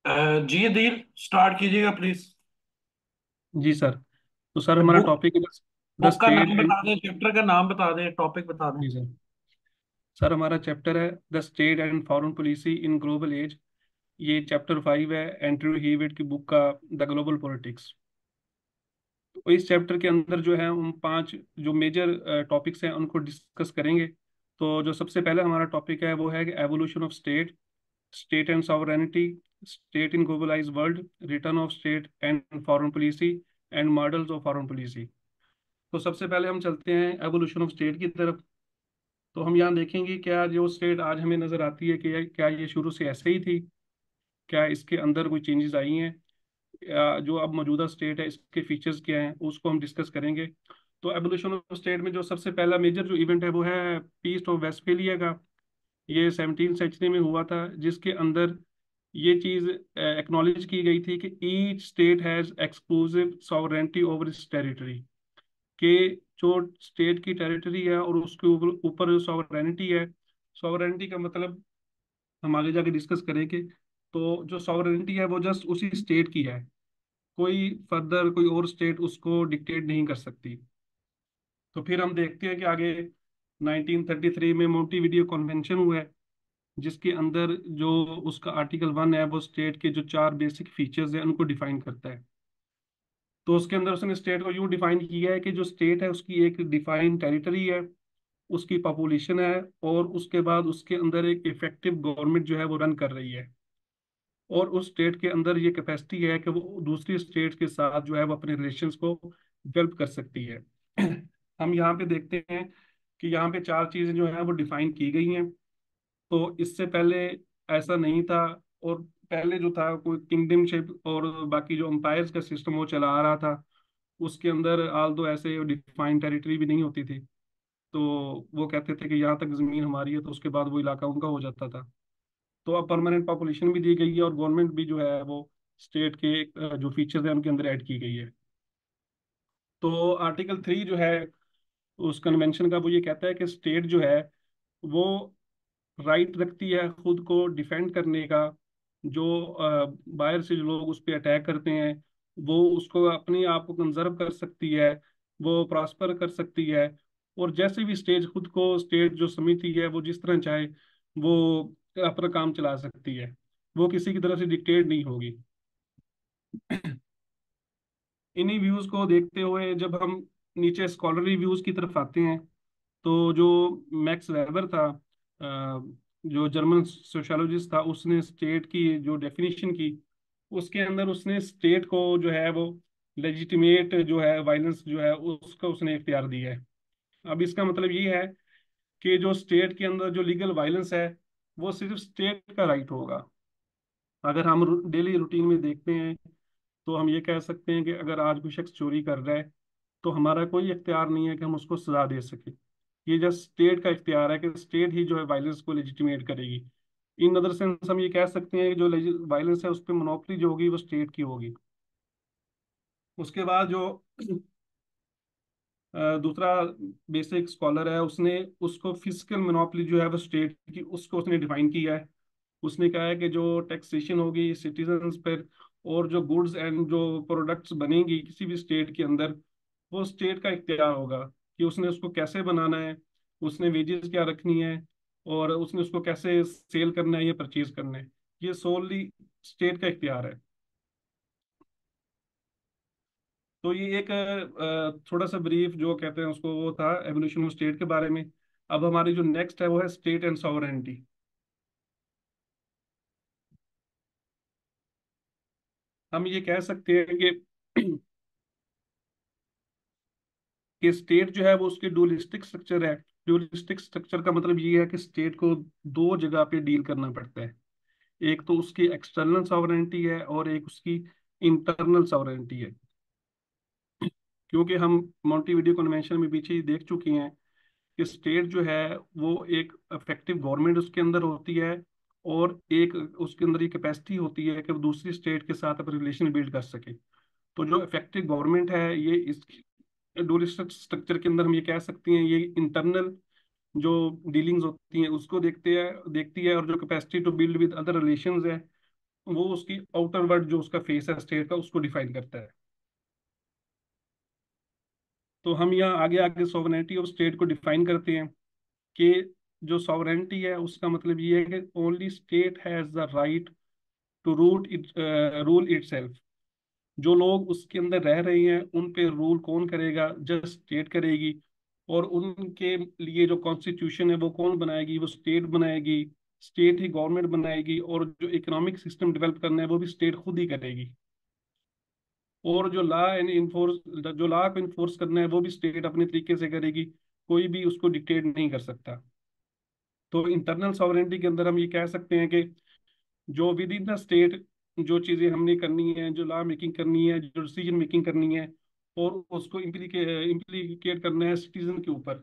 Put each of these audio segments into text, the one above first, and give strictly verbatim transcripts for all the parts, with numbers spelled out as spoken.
अ, जी दिल स्टार्ट कीजिएगा प्लीज। जी सर। तो सर हमारा बुक टॉपिक है द बुक का स्टेट नाम एंड। बता दें, चैप्टर का नाम बता दें, टॉपिक बता दें। जी सर। सर हमारा चैप्टर है the state and foreign policy in global age. ये चैप्टर फाइव है एंड्रयू हीवेट की बुक का, द ग्लोबल पॉलिटिक्स। तो इस चैप्टर के अंदर जो है हम पांच जो मेजर टॉपिक्स हैं उनको डिस्कस करेंगे। तो जो सबसे पहले हमारा टॉपिक है वो है कि evolution of state, state and sovereignty, state in globalised world, return of state and foreign policy and models of foreign policy. तो सबसे पहले हम चलते हैं एवोल्यूशन ऑफ स्टेट की तरफ। तो हम यहाँ देखेंगे क्या जो स्टेट आज हमें नजर आती है कि क्या ये शुरू से ऐसे ही थी, क्या इसके अंदर कोई चेंजेस आई हैं, या जो अब मौजूदा स्टेट है इसके फीचर्स क्या हैं, उसको हम डिस्कस करेंगे। तो एवोल्यूशन ऑफ स्टेट में जो सबसे पहला मेजर जो इवेंट है वो है पीस ऑफ वेस्टफेलिया का। ये सेवनटीन सेंचुरी में हुआ था, जिसके अंदर ये चीज एक्नॉलेज की गई थी कि each state has exclusive sovereignty over its territory. कि जो स्टेट की टेरिटरी है और उसके ऊपर ऊपर जो सॉवरेनिटी है, सॉवरेनिटी का मतलब हम आगे जाके डिस्कस करेंगे। तो जो सॉवरेनिटी है वो जस्ट उसी स्टेट की है, कोई फर्दर कोई और स्टेट उसको डिक्टेट नहीं कर सकती। तो फिर हम देखते हैं कि आगे नाइनटीन थर्टी थ्री में मोंटीविडियो कन्वेंशन हुआ है, जिसके अंदर जो उसका आर्टिकल वन है वो स्टेट के जो चार बेसिक फीचर्स हैं उनको डिफाइन करता है। तो उसके अंदर उसने स्टेट को यूं डिफाइन किया है कि जो स्टेट है उसकी एक डिफाइंड टेरिटरी है, उसकी पॉपुलेशन है, और उसके बाद उसके अंदर एक इफेक्टिव गवर्नमेंट जो है वो रन कर रही है, और उस स्टेट के अंदर ये कैपेसिटी है कि वो दूसरी स्टेट के साथ जो है वो अपने रिलेशंस को डेवलप कर सकती है। हम यहाँ पे देखते हैं कि यहाँ पे चार चीजें जो है वो डिफाइन की गई हैं। तो इससे पहले ऐसा नहीं था, और पहले जो था कोई किंगडमशिप और बाकी जो अम्पायर्स का सिस्टम वो चला आ रहा था, उसके अंदर आल दो ऐसे डिफाइंड टेरिटरी भी नहीं होती थी। तो वो कहते थे कि यहाँ तक जमीन हमारी है, तो उसके बाद वो इलाका उनका हो जाता था। तो अब परमानेंट पॉपुलेशन भी दी गई है और गवर्नमेंट भी जो है वो स्टेट के अ, जो फीचर्स हैं उनके अंदर ऐड की गई है। तो आर्टिकल थ्री जो है उस कन्वेंशन का, वो ये कहता है कि स्टेट जो है वो राइट रखती है खुद को डिफेंड करने का। जो अ, बाहर से जो लोग उस पर अटैक करते हैं, वो उसको अपने आप को कंजर्व कर सकती है, वो प्रॉस्पर कर सकती है। और जैसे भी स्टेट खुद को स्टेट जो समिति है वो जिस तरह चाहे वो अपना काम चला सकती है, वो किसी की तरफ से डिक्टेट नहीं होगी। इन्हीं व्यूज को देखते हुए जब हम नीचे स्कॉलरी व्यूज की तरफ आते हैं, तो जो मैक्स वेबर था, अ, जो जर्मन सोशियोलॉजिस्ट था, उसने स्टेट की जो डेफिनेशन की, उसके अंदर उसने स्टेट को जो है वो लेजिटिमेट जो है वायलेंस जो है उसका उसने इख्तियार दिया है। अब इसका मतलब ये है कि जो स्टेट के अंदर जो लीगल वायलेंस है वो सिर्फ स्टेट का राइट होगा। अगर हम डेली रूटीन में देखते हैं तो हम ये कह सकते हैं कि अगर आज कोई शख्स चोरी कर रहा है तो हमारा कोई इख्तियार नहीं है कि हम उसको सजा दे सके। ये जस्ट स्टेट का इख्तियार है कि स्टेट ही जो है वायलेंस को लेजिटिमेट करेगी। इन अदर सेंस हम ये कह सकते हैं कि जो वायलेंस है उस पर मोनोपोली जो होगी वो स्टेट की होगी। उसके बाद जो अ, दूसरा बेसिक स्कॉलर है, उसने उसको फिजिकल मोनोपोली जो है वो स्टेट की उसको उसने डिफाइन किया है। उसने कहा है कि जो टैक्सेशन होगी सिटीजन्स पर, और जो गुड्स एंड जो प्रोडक्ट्स बनेंगी किसी भी स्टेट के अंदर, वो स्टेट का इख्तियार होगा कि उसने उसको कैसे बनाना है, उसने वेजेस क्या रखनी है, और उसने उसको कैसे सेल करना है या परचेज करना है। ये सोलली स्टेट का इख्तियार है। तो ये एक अ, थोड़ा सा ब्रीफ जो कहते हैं उसको वो था एवोल्यूशन ऑफ स्टेट के बारे में। अब हमारी जो नेक्स्ट है वो है स्टेट एंड सॉवरेनिटी। हम ये कह सकते हैं कि कि स्टेट जो है वो उसकी डुअलिस्टिक स्ट्रक्चर है। डुअलिस्टिक स्ट्रक्चर का मतलब ये है कि स्टेट को दो जगह पे डील करना पड़ता है। एक तो उसकी एक्सटर्नल सॉवरेनिटी है और एक उसकी इंटरनल सॉवरेनिटी है। क्योंकि हम मॉन्टेविडियो कन्वेंशन में पीछे ही देख चुके हैं कि स्टेट जो है वो एक इफेक्टिव गवर्नमेंट उसके अंदर होती है, और एक उसके अंदर ये कैपेसिटी होती है कि वो दूसरी स्टेट के साथ अपने रिलेशन बिल्ड कर सके। तो जो इफेक्टिव गवर्नमेंट है ये इस डुअलिस्टिक स्ट्रक्चर के अंदर हम ये कह सकते हैं ये इंटरनल जो डीलिंग्स होती हैं उसको देखते हैं देखती है, और जो capacity to build with other relations है वो उसकी आउटर वर्ल्ड जो उसका फेस है स्टेट का, उसको डिफाइन करता है। तो हम यहाँ आगे आगे सॉवरेनिटी ऑफ स्टेट को डिफाइन करते हैं कि जो सॉवरेनिटी है उसका मतलब ये है कि only state has the right to route it rule itself. जो लोग उसके अंदर रह रहे हैं उन पे रूल कौन करेगा? जस्ट स्टेट करेगी। और उनके लिए जो कॉन्स्टिट्यूशन है वो कौन बनाएगी? वो स्टेट बनाएगी। स्टेट ही गवर्नमेंट बनाएगी। और जो इकोनॉमिक सिस्टम डेवलप करना है वो भी स्टेट खुद ही करेगी। और जो लॉ एंड इन्फोर्स जो लॉ को इन्फोर्स करना है वो भी स्टेट अपने तरीके से करेगी। कोई भी उसको डिक्टेट नहीं कर सकता। तो इंटरनल सॉवरेनिटी के अंदर हम ये कह सकते हैं कि जो विद इन द स्टेट जो चीज़ें हमने करनी है, जो लॉ मेकिंग करनी है, जो डिसीजन मेकिंग करनी है, और उसको इम्प्लीके इम्प्लीकेट करना है सिटीजन के ऊपर।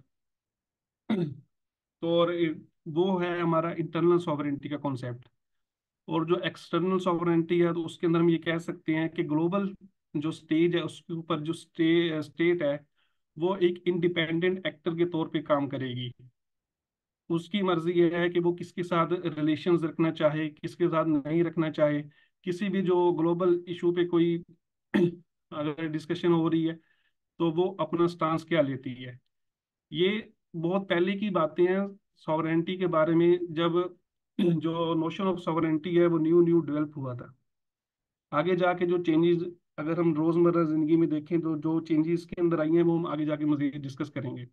तो और वो है हमारा इंटरनल सॉवरेनिटी का कॉन्सेप्ट। और जो एक्सटर्नल सॉवरेनिटी है तो उसके अंदर हम ये कह सकते हैं कि ग्लोबल जो स्टेज है उसके ऊपर जो स्टे स्टेट है वो एक इंडिपेंडेंट एक्टर के तौर पे काम करेगी। उसकी मर्जी ये है कि वो किसके साथ रिलेशंस रखना चाहे, किसके साथ नहीं रखना चाहे। किसी भी जो ग्लोबल इशू पे कोई अगर डिस्कशन हो रही है तो वो अपना स्टांस क्या लेती है। ये बहुत पहले की बातें हैं सॉवरेनिटी के बारे में, जब जो नोशन ऑफ सॉवरेनिटी है वो न्यू न्यू डेवलप हुआ था। आगे जाके जो चेंजेस अगर हम रोजमर्रा जिंदगी में देखें तो जो चेंजेस के अंदर आई हैं वो हम आगे जाके मजीद डिस्कस करेंगे।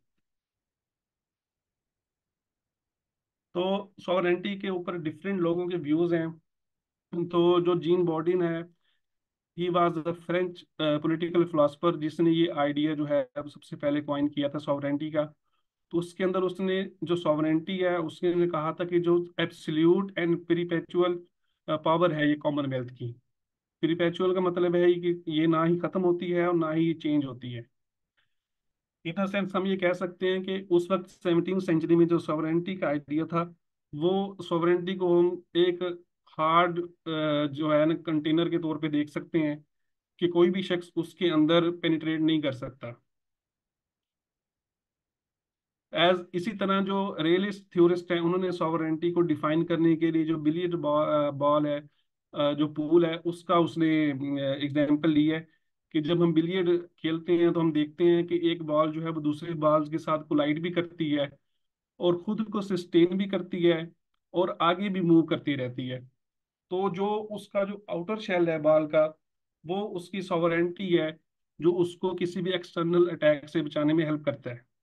तो सॉवरेनिटी के ऊपर डिफरेंट लोगों के व्यूज हैं। तो जो जीन बॉर्डिन है, he was the French political philosopher जिसने ये आइडिया जो है अब सबसे पहले कॉइन किया था सॉवरेनिटी का। तो उसके अंदर उसने जो सॉवरेनिटी है उसने कहा था कि जो एब्सोल्यूट एंड पेरिपेचुअल पावर है ये कॉमनवेल्थ की। पेरिपेचुअल का मतलब है कि ये ना ही खत्म होती है और ना ही ये चेंज होती है। इन अ सेंस हम ये कह सकते हैं कि उस वक्त सेवनटीन सेंचुरी में जो सॉवरेनिटी का आइडिया था वो सॉवरेनिटी को हम एक हार्ड जो है ना कंटेनर के तौर पे देख सकते हैं कि कोई भी शख्स उसके अंदर पेनिट्रेट नहीं कर सकता। एज इसी तरह जो रियलिस्ट थ्योरिस्ट हैं उन्होंने सॉवरेनिटी को डिफाइन करने के लिए जो बिलियर्ड बॉल है, अ, जो पूल है उसका उसने एग्जांपल ली है कि जब हम बिलियर्ड खेलते हैं तो हम देखते हैं कि एक बॉल जो है वो दूसरी बॉल्स के साथ कोलाइड भी करती है और खुद को सस्टेन भी करती है और आगे भी मूव करती रहती है। तो जो उसका जो आउटर शेल है बॉल का वो उसकी सॉवरेनिटी है जो उसको किसी भी एक्सटर्नल अटैक से बचाने में हेल्प करता है।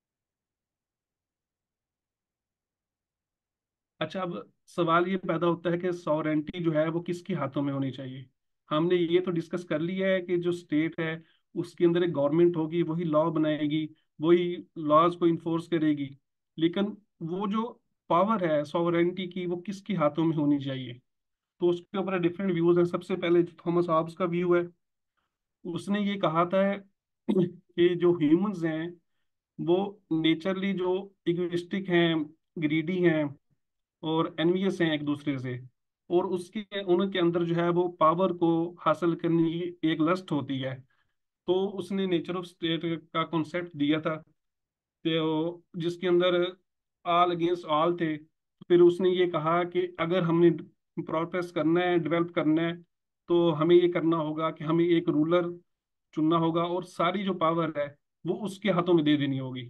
अच्छा, अब सवाल ये पैदा होता है कि सॉवरेनिटी जो है वो किसके हाथों में होनी चाहिए। हमने ये तो डिस्कस कर लिया है कि जो स्टेट है उसके अंदर एक गवर्नमेंट होगी, वही लॉ बनाएगी, वही लॉज को इन्फोर्स करेगी। लेकिन वो जो पावर है सॉवरेनिटी की वो किसके हाथों में होनी चाहिए? तो उसके ऊपर डिफरेंट व्यूज हैं। सबसे पहले थॉमस हॉब्स का व्यू है। उसने ये कहा था कि जो ह्यूमंस हैं वो नेचरली जो इगोइस्टिक हैं, ग्रीडी हैं और एनवियस हैं एक दूसरे से। और उसके उनके अंदर जो है वो पावर को हासिल करने की एक लस्ट होती है। तो उसने नेचर ऑफ स्टेट का कॉन्सेप्ट दिया था तो जिसके अंदर ऑल अगेंस्ट ऑल थे। फिर उसने ये कहा कि अगर हमने प्रोग्रेस करना है, डेवलप करना है, तो हमें ये करना होगा कि हमें एक रूलर चुनना होगा और सारी जो पावर है वो उसके हाथों में दे देनी होगी।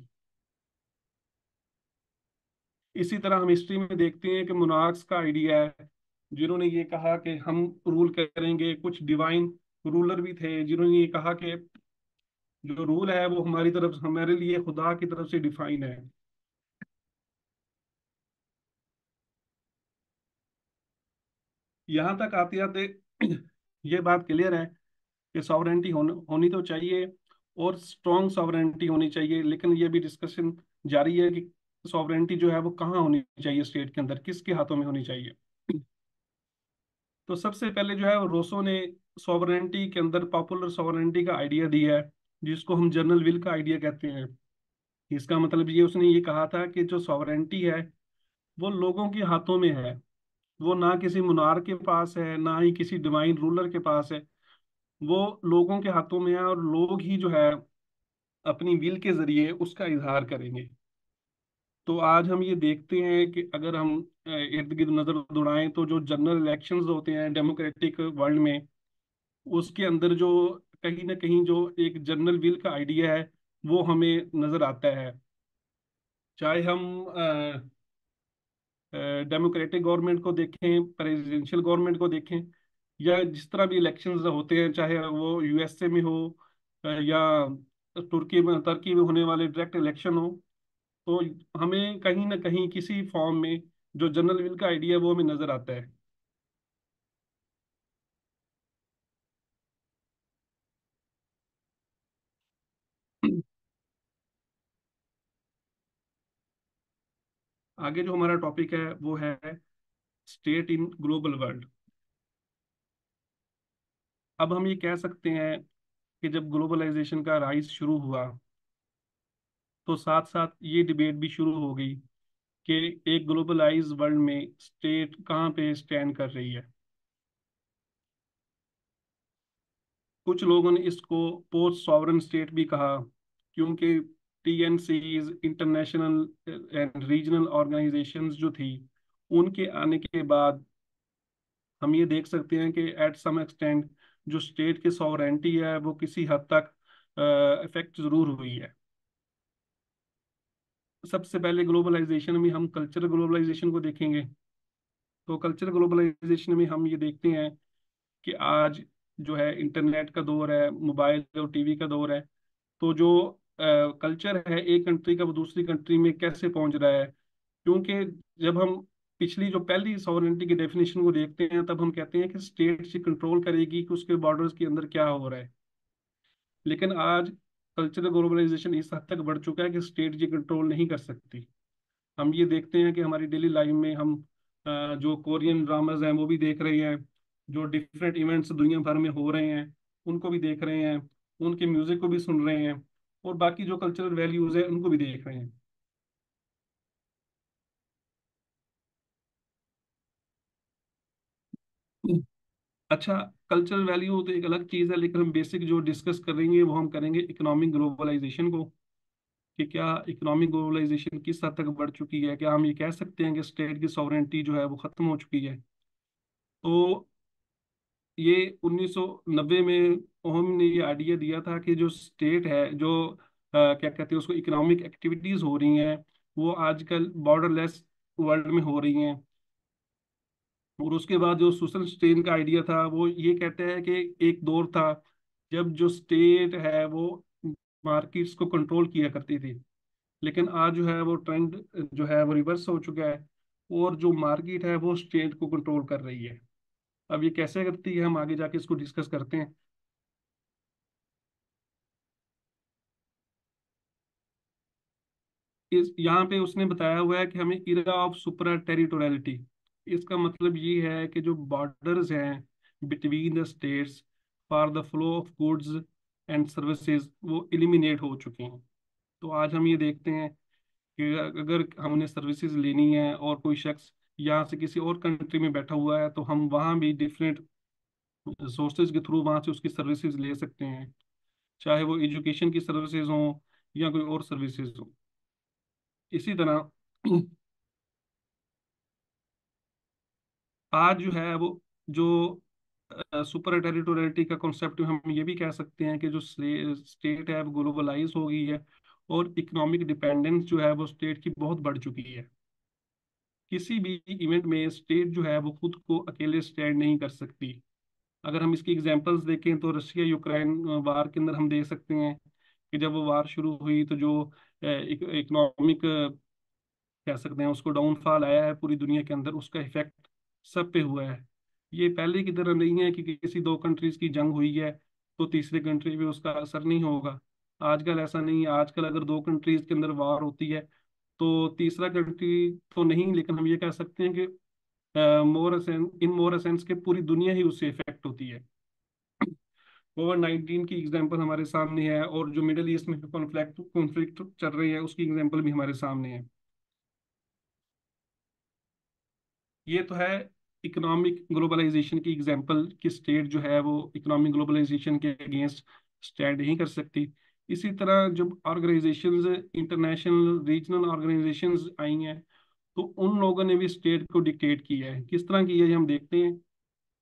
इसी तरह हम हिस्ट्री में देखते हैं कि मोनार्क्स का आइडिया है जिन्होंने ये कहा कि हम रूल करेंगे। कुछ डिवाइन रूलर भी थे जिन्होंने ये कहा कि जो रूल है वो हमारी तरफ हमारे लिए खुदा की तरफ से डिफाइन है। यहाँ तक आते आते ये बात क्लियर है कि सॉवरेनिटी होनी होनी तो चाहिए और स्ट्रॉन्ग सॉवरेनिटी होनी चाहिए। लेकिन ये भी डिस्कशन जारी है कि सॉवरेनिटी जो है वो कहाँ होनी चाहिए, स्टेट के अंदर किसके हाथों में होनी चाहिए। तो सबसे पहले जो है वो रोसो ने सॉवरेनिटी के अंदर पॉपुलर सॉवरेनिटी का आइडिया दिया है जिसको हम जनरल विल का आइडिया कहते हैं। इसका मतलब ये उसने ये कहा था कि जो सॉवरेनिटी है वो लोगों के हाथों में है। वो ना किसी मुनार के पास है ना ही किसी डिवाइन रूलर के पास है। वो लोगों के हाथों में है और लोग ही जो है अपनी विल के जरिए उसका इजहार करेंगे। तो आज हम ये देखते हैं कि अगर हम अ, इर्द गिर्द नजर दौड़ाएं तो जो जनरल इलेक्शंस होते हैं डेमोक्रेटिक वर्ल्ड में, उसके अंदर जो कहीं ना कहीं जो एक जनरल विल का आइडिया है वो हमें नजर आता है। चाहे हम डेमोक्रेटिक गवर्नमेंट को देखें, प्रेसिडेंशियल गवर्नमेंट को देखें, या जिस तरह भी इलेक्शंस होते हैं, चाहे वो यूएसए में हो अ, या तुर्की में तुर्की में होने वाले डायरेक्ट इलेक्शन हो, तो हमें कहीं ना कहीं किसी फॉर्म में जो जनरल विल का आइडिया है वो हमें नजर आता है। आगे जो हमारा टॉपिक है वो है स्टेट इन ग्लोबल वर्ल्ड। अब हम ये कह सकते हैं कि जब ग्लोबलाइजेशन का राइज शुरू हुआ तो साथ साथ ये डिबेट भी शुरू हो गई कि एक ग्लोबलाइज वर्ल्ड में स्टेट कहाँ पे स्टैंड कर रही है। कुछ लोगों ने इसको पोस्ट सॉवरन स्टेट भी कहा, क्योंकि TNCs, international and regional organisations जो थी, उनके आने के बाद हम ये देख सकते हैं कि एट सम एक्सटेंट जो स्टेट की सॉवरेंटी है वो किसी हद तक इफेक्ट जरूर हुई है। सबसे पहले ग्लोबलाइजेशन में हम कल्चरल ग्लोबलाइजेशन को देखेंगे। तो कल्चरल ग्लोबलाइजेशन में हम ये देखते हैं कि आज जो है इंटरनेट का दौर है, मोबाइल और टीवी का दौर है। तो जो कल्चर है एक कंट्री का वो दूसरी कंट्री में कैसे पहुंच रहा है, क्योंकि जब हम पिछली जो पहली सॉवरेनिटी की डेफिनेशन को देखते हैं तब हम कहते हैं कि स्टेट से कंट्रोल करेगी कि उसके बॉर्डर्स के अंदर क्या हो रहा है। लेकिन आज कल्चरल ग्लोबलाइजेशन इस हद तक बढ़ चुका है कि स्टेट ये कंट्रोल नहीं कर सकती। हम ये देखते हैं कि हमारी डेली लाइफ में हम अ, जो कोरियन ड्रामाज हैं वो भी देख रहे हैं, जो डिफरेंट इवेंट्स दुनिया भर में हो रहे हैं उनको भी देख रहे हैं, उनके म्यूजिक को भी सुन रहे हैं, और बाकी जो कल्चरल वैल्यूज है उनको भी देख रहे हैं। अच्छा, कल्चरल वैल्यू तो एक अलग चीज़ है, लेकिन हम बेसिक जो डिस्कस करेंगे वो हम करेंगे इकोनॉमिक ग्लोबलाइजेशन को, कि क्या इकोनॉमिक ग्लोबलाइजेशन किस हद तक बढ़ चुकी है। क्या हम ये कह सकते हैं कि स्टेट की सॉवरेंटी जो है वो खत्म हो चुकी है। तो ये उन्नीस सौ नब्बे में ओहम ने ये आइडिया दिया था कि जो स्टेट है, जो अ, क्या कहते हैं उसको, इकोनॉमिक एक्टिविटीज हो रही हैं वो आजकल बॉर्डरलेस वर्ल्ड में हो रही हैं। और उसके बाद जो सुसन स्टेन का आइडिया था वो ये कहते हैं कि एक दौर था जब जो स्टेट है वो मार्केट्स को कंट्रोल किया करती थी, लेकिन आज जो है वो ट्रेंड जो है वो रिवर्स हो चुका है, और जो मार्केट है वो स्टेट को कंट्रोल कर रही है। अब ये कैसे करती है हम आगे जाके इसको डिस्कस करते हैं। इस यहाँ पे उसने बताया हुआ है कि हमें इरा ऑफ सुपरा टेरिटोरियलिटी, इसका मतलब ये है कि जो बॉर्डर्स हैं between the states for the flow of goods and services वो एलिमिनेट हो चुके हैं। तो आज हम ये देखते हैं कि अगर हमने सर्विसेज लेनी है और कोई शख्स यहाँ से किसी और कंट्री में बैठा हुआ है तो हम वहाँ भी डिफरेंट सोर्सेज के थ्रू वहाँ से उसकी सर्विसेज ले सकते हैं, चाहे वो एजुकेशन की सर्विसेज हों या कोई और सर्विसेज हो। इसी तरह आज जो है वो जो सुपर टेरिटोरियलिटी का कॉन्सेप्ट हम ये भी कह सकते हैं कि जो स्टेट है वो ग्लोबलाइज हो गई है, और इकोनॉमिक डिपेंडेंस जो है वो स्टेट की बहुत बढ़ चुकी है। किसी भी इवेंट में स्टेट जो है वो खुद को अकेले स्टैंड नहीं कर सकती। अगर हम इसकी एग्जांपल्स देखें तो रशिया यूक्रेन वार के अंदर हम देख सकते हैं कि जब वो वार शुरू हुई तो जो इकोनॉमिक कह सकते हैं उसको डाउनफॉल आया है पूरी दुनिया के अंदर, उसका इफेक्ट सब पे हुआ है। ये पहले की तरह नहीं है कि किसी दो कंट्रीज की जंग हुई है तो तीसरी कंट्री पे उसका असर नहीं होगा। आजकल ऐसा नहीं है। आजकल अगर दो कंट्रीज के अंदर वार होती है तो तीसरा कंट्री तो नहीं, लेकिन हम ये कह सकते हैं कि मोर इन मोर सेंस के पूरी दुनिया ही उससे इफेक्ट होती है। कोविड नाइन्टीन की एग्जांपल हमारे सामने है, और जो मिडिल ईस्ट में कॉन्फ्लिक्ट कॉन्फ्लिक्ट चल रही है उसकी एग्जांपल भी हमारे सामने है। ये तो है इकोनॉमिक ग्लोबलाइजेशन की एग्जांपल कि स्टेट जो है वो इकोनॉमिक ग्लोबलाइजेशन के अगेंस्ट स्टैंड नहीं कर सकती। इसी तरह जब ऑर्गेनाइजेशंस, इंटरनेशनल रीजनल ऑर्गेनाइजेशंस आई हैं, तो उन लोगों ने भी स्टेट को डिक्टेट किया है। किस तरह किया है ये हम देखते हैं।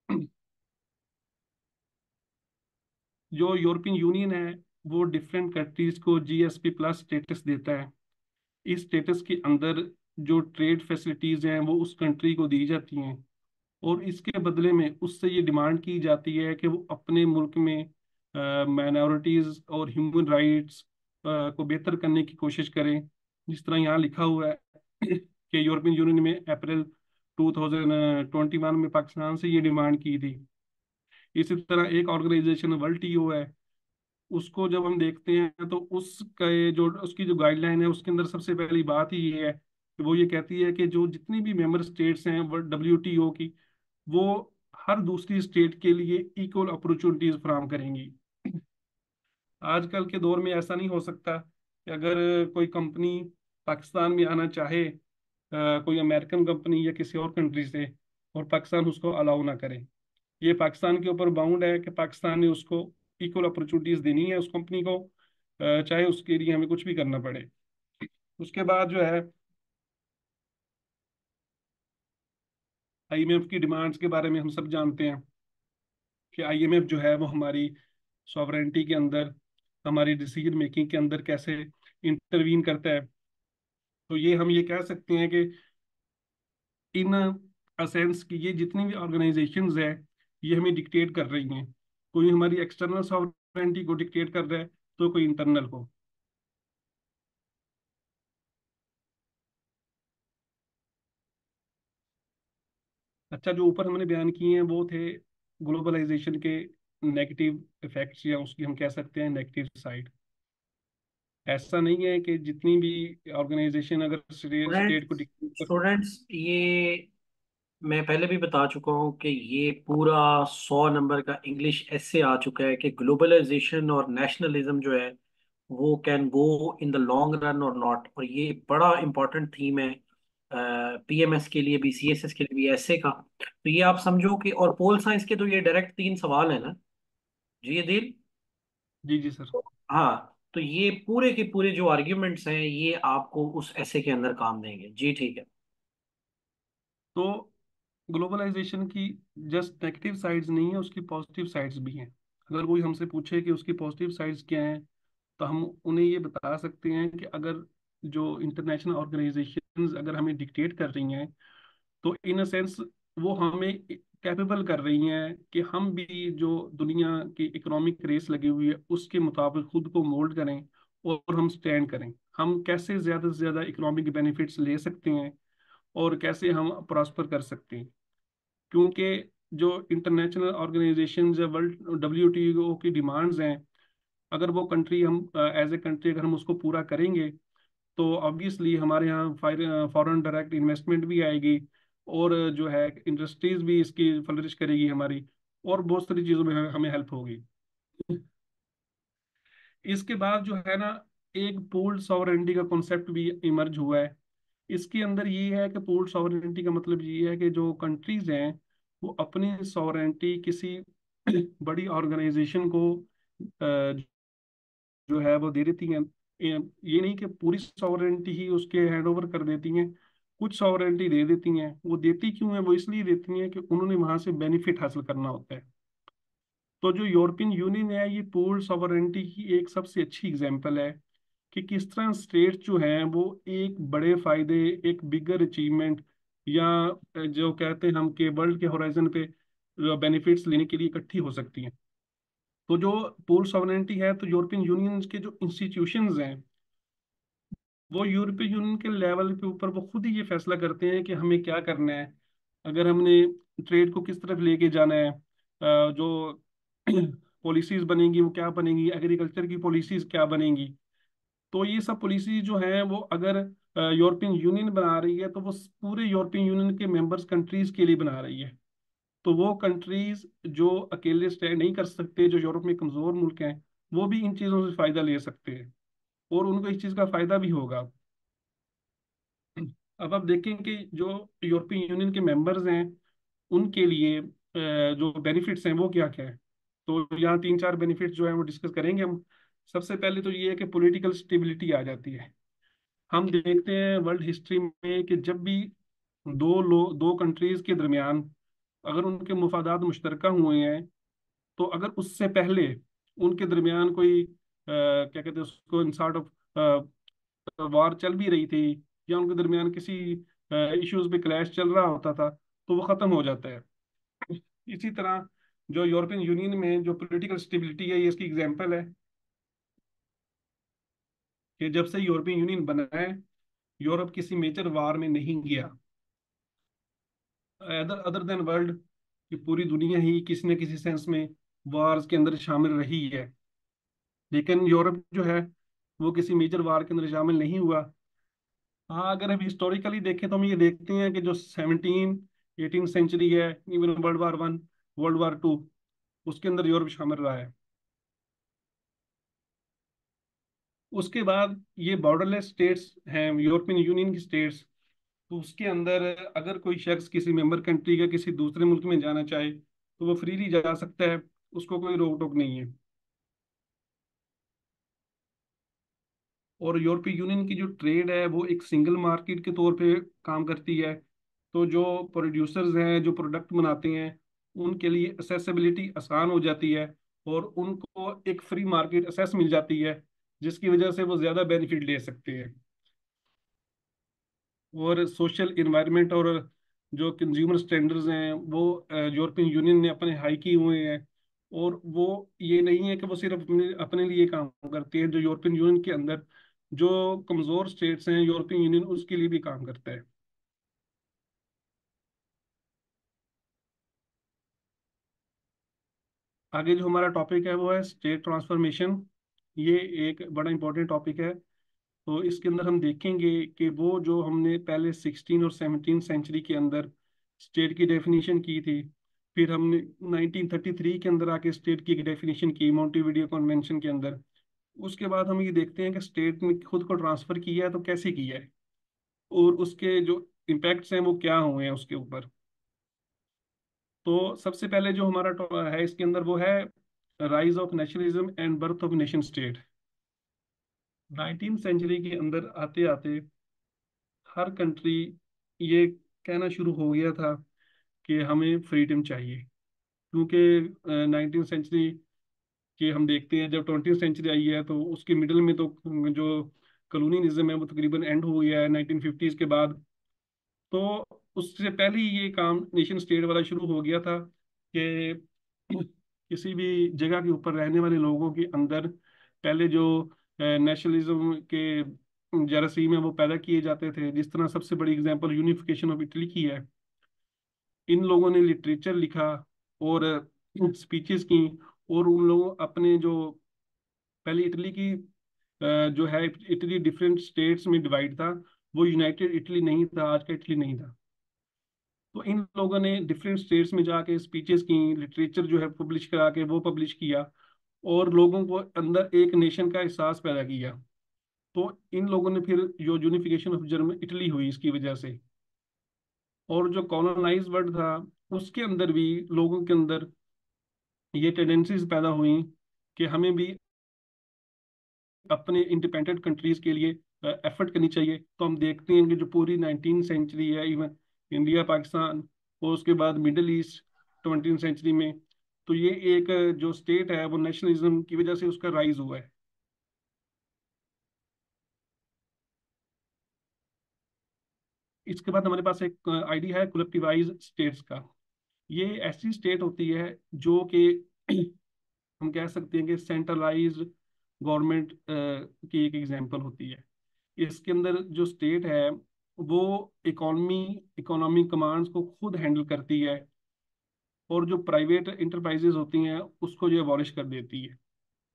जो यूरोपियन यूनियन है वो डिफरेंट कंट्रीज को जीएसपी प्लस स्टेटस देता है। इस स्टेटस के अंदर जो ट्रेड फैसिलिटीज हैं वो उस कंट्री को दी जाती हैं, और इसके बदले में उससे ये डिमांड की जाती है कि वो अपने मुल्क में माइनॉरिटीज और ह्यूमन राइट्स को बेहतर करने की कोशिश करें। जिस तरह यहाँ लिखा हुआ है कि यूरोपियन यूनियन में April two thousand twenty one में पाकिस्तान से ये डिमांड की थी। इसी तरह एक ऑर्गेनाइजेशन वर्ल्ड टीओ है, उसको जब हम देखते हैं तो उसका ये जो उसकी जो गाइडलाइन है उसके अंदर सबसे पहली बात ही ये है कि वो ये कहती है कि जो जितनी भी मेंबर स्टेट्स हैं डब्ल्यू टी ओ की, वो हर दूसरी स्टेट के लिए इक्वल अपॉर्चुनिटीज फराहम करेंगी। आजकल के दौर में ऐसा नहीं हो सकता कि अगर कोई कंपनी पाकिस्तान में आना चाहे, अ, कोई अमेरिकन कंपनी या किसी और कंट्री से, और पाकिस्तान उसको अलाउ ना करे। ये पाकिस्तान के ऊपर बाउंड है कि पाकिस्तान ने उसको इक्वल अपॉर्चुनिटीज देनी है उस कंपनी को, अ, चाहे उसके लिए हमें कुछ भी करना पड़े। उसके बाद जो है आईएमएफ की डिमांड्स के बारे में हम सब जानते हैं कि आईएमएफ जो है वो हमारी सॉवरेंटी के अंदर, हमारी डिसीजन मेकिंग के अंदर कैसे इंटरवीन करता है। तो ये हम ये कह सकते हैं कि इन असेंस की ये जितनी भी ऑर्गेनाइजेशंस है ये हमें डिक्टेट कर रही हैं। कोई हमारी एक्सटर्नल सॉवरेंटी को डिक्टेट कर रहा है, तो कोई इंटरनल को। अच्छा, जो ऊपर हमने बयान किए हैं वो थे ग्लोबलाइजेशन के नेगेटिव इफेक्ट्स, या उसकी हम कह सकते हैं नेगेटिव साइड। ऐसा नहीं है कि जितनी भी ऑर्गेनाइजेशन अगर स्टेट को स्टूडेंट्स डिक्टेट कर। स्टूडेंट्स ये मैं पहले भी बता चुका हूँ कि ये पूरा सौ नंबर का इंग्लिश ऐसे आ चुका है कि ग्लोबलाइजेशन और नेशनलिज्म जो है वो can go in the long run और नॉट। और ये बड़ा इंपॉर्टेंट थीम है पीएमएस के लिए भी, सीएसएस के लिए भी, ऐसे का। तो ये आप समझो कि, और पोल साइंस के तो ये डायरेक्ट तीन सवाल है ना। जी ये दिल। जी जी सर। हाँ, तो ये पूरे के पूरे जो आर्ग्यूमेंट्स हैं ये आपको उस ऐसे के अंदर काम देंगे। जी ठीक है। तो ग्लोबलाइजेशन की जस्ट नेगेटिव साइड्स नहीं है, उसकी पॉजिटिव साइड्स भी हैं। अगर कोई हमसे पूछे कि उसकी पॉजिटिव साइड्स क्या हैं, तो हम उन्हें ये बता सकते हैं कि अगर जो इंटरनेशनल ऑर्गेनाइजेशंस अगर हमें डिक्टेट कर रही हैं, तो इन अ सेंस वो हमें कैपेबल कर रही हैं कि हम भी जो दुनिया की इकोनॉमिक रेस लगी हुई है उसके मुताबिक खुद को मोल्ड करें, और हम स्टैंड करें। हम कैसे ज़्यादा से ज़्यादा इकोनॉमिक बेनिफिट्स ले सकते हैं, और कैसे हम प्रॉस्पर कर सकते हैं। क्योंकि जो इंटरनेशनल ऑर्गेनाइजेशन या वर्ल्ड डब्ल्यूटीओ की डिमांड्स हैं, अगर वो कंट्री हम एज ए कंट्री अगर हम उसको पूरा करेंगे, तो ऑब्वियसली हमारे यहाँ फॉरेन डायरेक्ट इन्वेस्टमेंट भी आएगी, और जो है इंडस्ट्रीज भी इसकी फ्लरिश करेगी हमारी, और बहुत सारी चीज़ों में हमें हेल्प होगी। इसके बाद जो है ना, एक पूल्ड सॉवरेनिटी का कॉन्सेप्ट भी इमर्ज हुआ है। इसके अंदर ये है कि पूल्ड सॉवरेनिटी का मतलब ये है कि जो कंट्रीज हैं वो अपनी सॉवरेनिटी किसी बड़ी ऑर्गेनाइजेशन को अ, जो है वो दे देती हैं। ये ये नहीं कि पूरी सॉवरेनिटी ही उसके हैंड ओवर कर देती हैं, कुछ सॉवरेनिटी दे देती हैं। वो देती क्यों है? वो इसलिए देती हैं कि उन्होंने वहां से बेनिफिट हासिल करना होता है। तो जो यूरोपियन यूनियन है ये पूर्ण सॉवरेनिटी की एक सबसे अच्छी एग्जांपल है कि किस तरह स्टेट जो हैं वो एक बड़े फायदे, एक बिगर अचीवमेंट, या जो कहते हैं हम कि वर्ल्ड के होराइजन पे बेनिफिट्स लेने के लिए इकट्ठी हो सकती हैं। तो जो पूर्ण सॉवरेनिटी है, तो यूरोपियन यूनियन के जो इंस्टीट्यूशंस हैं वो यूरोपियन यूनियन के लेवल के ऊपर वो खुद ही ये फैसला करते हैं कि हमें क्या करना है। अगर हमने ट्रेड को किस तरफ लेके जाना है, अ, जो पॉलिसीज बनेंगी वो क्या बनेंगी, एग्रीकल्चर की पॉलिसीज क्या बनेंगी। तो ये सब पॉलिसी जो है वो अगर यूरोपियन यूनियन बना रही है, तो वो पूरे यूरोपियन यूनियन के मेंबर्स कंट्रीज के लिए बना रही है। तो वो कंट्रीज जो अकेले स्टैंड नहीं कर सकते, जो यूरोप में कमजोर मुल्क हैं, वो भी इन चीज़ों से फायदा ले सकते हैं, और उनको इस चीज़ का फायदा भी होगा। अब आप देखें कि जो यूरोपियन यूनियन के मेंबर्स हैं उनके लिए अ, जो बेनिफिट्स हैं वो क्या क्या है। तो यहाँ तीन चार बेनिफिट्स जो है वो डिस्कस करेंगे हम। सबसे पहले तो ये है कि पॉलिटिकल स्टेबिलिटी आ जाती है। हम देखते हैं वर्ल्ड हिस्ट्री में कि जब भी दो लो दो कंट्रीज के दरमियान अगर उनके मुफादात मुश्तरका हुए हैं, तो अगर उससे पहले उनके दरमियान कोई अ, क्या कहते हैं उसको, इन सॉर्ट ऑफ वार चल भी रही थी, या उनके दरमियान किसी इश्यूज पे क्लैश चल रहा होता था, तो वो खत्म हो जाता है। इसी तरह जो यूरोपियन यूनियन में जो पॉलिटिकल स्टेबिलिटी है, ये इसकी एग्जांपल है कि जब से यूरोपियन यूनियन बना है, यूरोप किसी मेजर वार में नहीं गया। अदर अदर देन वर्ल्ड की पूरी दुनिया ही किसी न किसी सेंस में वार्स के अंदर शामिल रही है, लेकिन यूरोप जो है वो किसी मेजर वार के अंदर शामिल नहीं हुआ। हाँ, अगर हम हिस्टोरिकली देखें तो हम ये देखते हैं कि जो सेवनटीन एटीन सेंचुरी है, even world war one, world war two, उसके अंदर यूरोप शामिल रहा है। उसके बाद ये बॉर्डरलेस स्टेट्स हैं, यूरोपियन यूनियन की स्टेट्स, तो उसके अंदर अगर कोई शख्स किसी मेंबर कंट्री का किसी दूसरे मुल्क में जाना चाहे तो वो फ्रीली जा सकता है, उसको कोई रोक टोक नहीं है। और यूरोपीय यूनियन की जो ट्रेड है वो एक सिंगल मार्केट के तौर पे काम करती है। तो जो प्रोड्यूसर्स हैं, जो प्रोडक्ट बनाते हैं, उनके लिए असेसिबिलिटी आसान हो जाती है, और उनको एक फ्री मार्केट असेस मिल जाती है, जिसकी वजह से वो ज़्यादा बेनिफिट ले सकते हैं। और सोशल इन्वायरमेंट और जो कंज्यूमर स्टैंडर्ड्स हैं वो यूरोपियन यूनियन ने अपने हाई किए हुए हैं। और वो ये नहीं है कि वो सिर्फ अपने अपने लिए काम करती है, जो यूरोपियन यूनियन के अंदर जो कमज़ोर स्टेट्स हैं, यूरोपियन यूनियन उसके लिए भी काम करता है। आगे जो हमारा टॉपिक है वो है स्टेट ट्रांसफॉर्मेशन। ये एक बड़ा इंपॉर्टेंट टॉपिक है। तो इसके अंदर हम देखेंगे कि वो जो हमने पहले सिक्सटीन और सेवनटीन सेंचुरी के अंदर स्टेट की डेफिनेशन की थी, फिर हमने नाइनटीन थर्टी थ्री के अंदर आके स्टेट की एक डेफिनेशन की मॉन्टेविडियो कन्वेंशन के अंदर। उसके बाद हम ये देखते हैं कि स्टेट ने खुद को ट्रांसफर किया है तो कैसे किया है, और उसके जो इम्पैक्ट्स हैं वो क्या हुए हैं उसके ऊपर। तो सबसे पहले जो हमारा टॉ- है इसके अंदर वो है rise of nationalism and birth of nation state. Nineteen century के अंदर आते आते हर कंट्री ये कहना शुरू हो गया था कि हमें फ्रीडम चाहिए, क्योंकि नाइनटीन सेंचुरी के हम देखते हैं, जब ट्वेंटी सेंचुरी आई है तो उसके मिडल में तो जो कॉलोनियलिज्म है वो तकरीबन एंड हो गया है नाइनटीन फिफ्टीज के बाद। तो उससे पहले ही ये काम नेशन स्टेट वाला शुरू हो गया था कि किसी भी जगह के ऊपर रहने वाले लोगों के अंदर पहले जो नेशनलिज्म के जरासीम है वो पैदा किए जाते थे। जिस तरह सबसे बड़ी एग्जांपल यूनिफिकेशन ऑफ इटली की है। इन लोगों ने लिटरेचर लिखा और स्पीचेस की, और उन लोगों अपने जो पहले इटली की अ, जो है, इटली डिफरेंट स्टेट्स में डिवाइड था, वो यूनाइटेड इटली नहीं था, आज का इटली नहीं था। तो इन लोगों ने डिफरेंट स्टेट्स में जाके स्पीचेस की, लिटरेचर जो है पब्लिश करा के वो पब्लिश किया, और लोगों को अंदर एक नेशन का एहसास पैदा किया। तो इन लोगों ने फिर जो यूनिफिकेशन ऑफ जर्मन इटली हुई इसकी वजह से। और जो कॉलोनाइज वर्ल्ड था उसके अंदर भी लोगों के अंदर ये टेंडेंसीज पैदा हुई कि हमें भी अपने इंडिपेंडेंट कंट्रीज के लिए एफर्ट करनी चाहिए। तो हम देखते हैं कि जो पूरी नाइनटीन सेंचुरी है, इवन इंडिया पाकिस्तान, और उसके बाद मिडल ईस्ट ट्वेंटी सेंचुरी में, तो ये एक अ, जो स्टेट है वो नेशनलिज्म की वजह से उसका राइज हुआ है। इसके बाद हमारे पास एक आइडिया है कलेक्टिवाइज स्टेट्स का। ये ऐसी स्टेट होती है जो कि हम कह सकते हैं कि सेंट्रलाइज्ड गवर्नमेंट की एक एग्जांपल होती है। इसके अंदर जो स्टेट है वो इकोनॉमी इकोनॉमिक कमांड्स को खुद हैंडल करती है, और जो प्राइवेट इंटरप्राइजेज होती हैं उसको जो अबॉलिश कर देती है।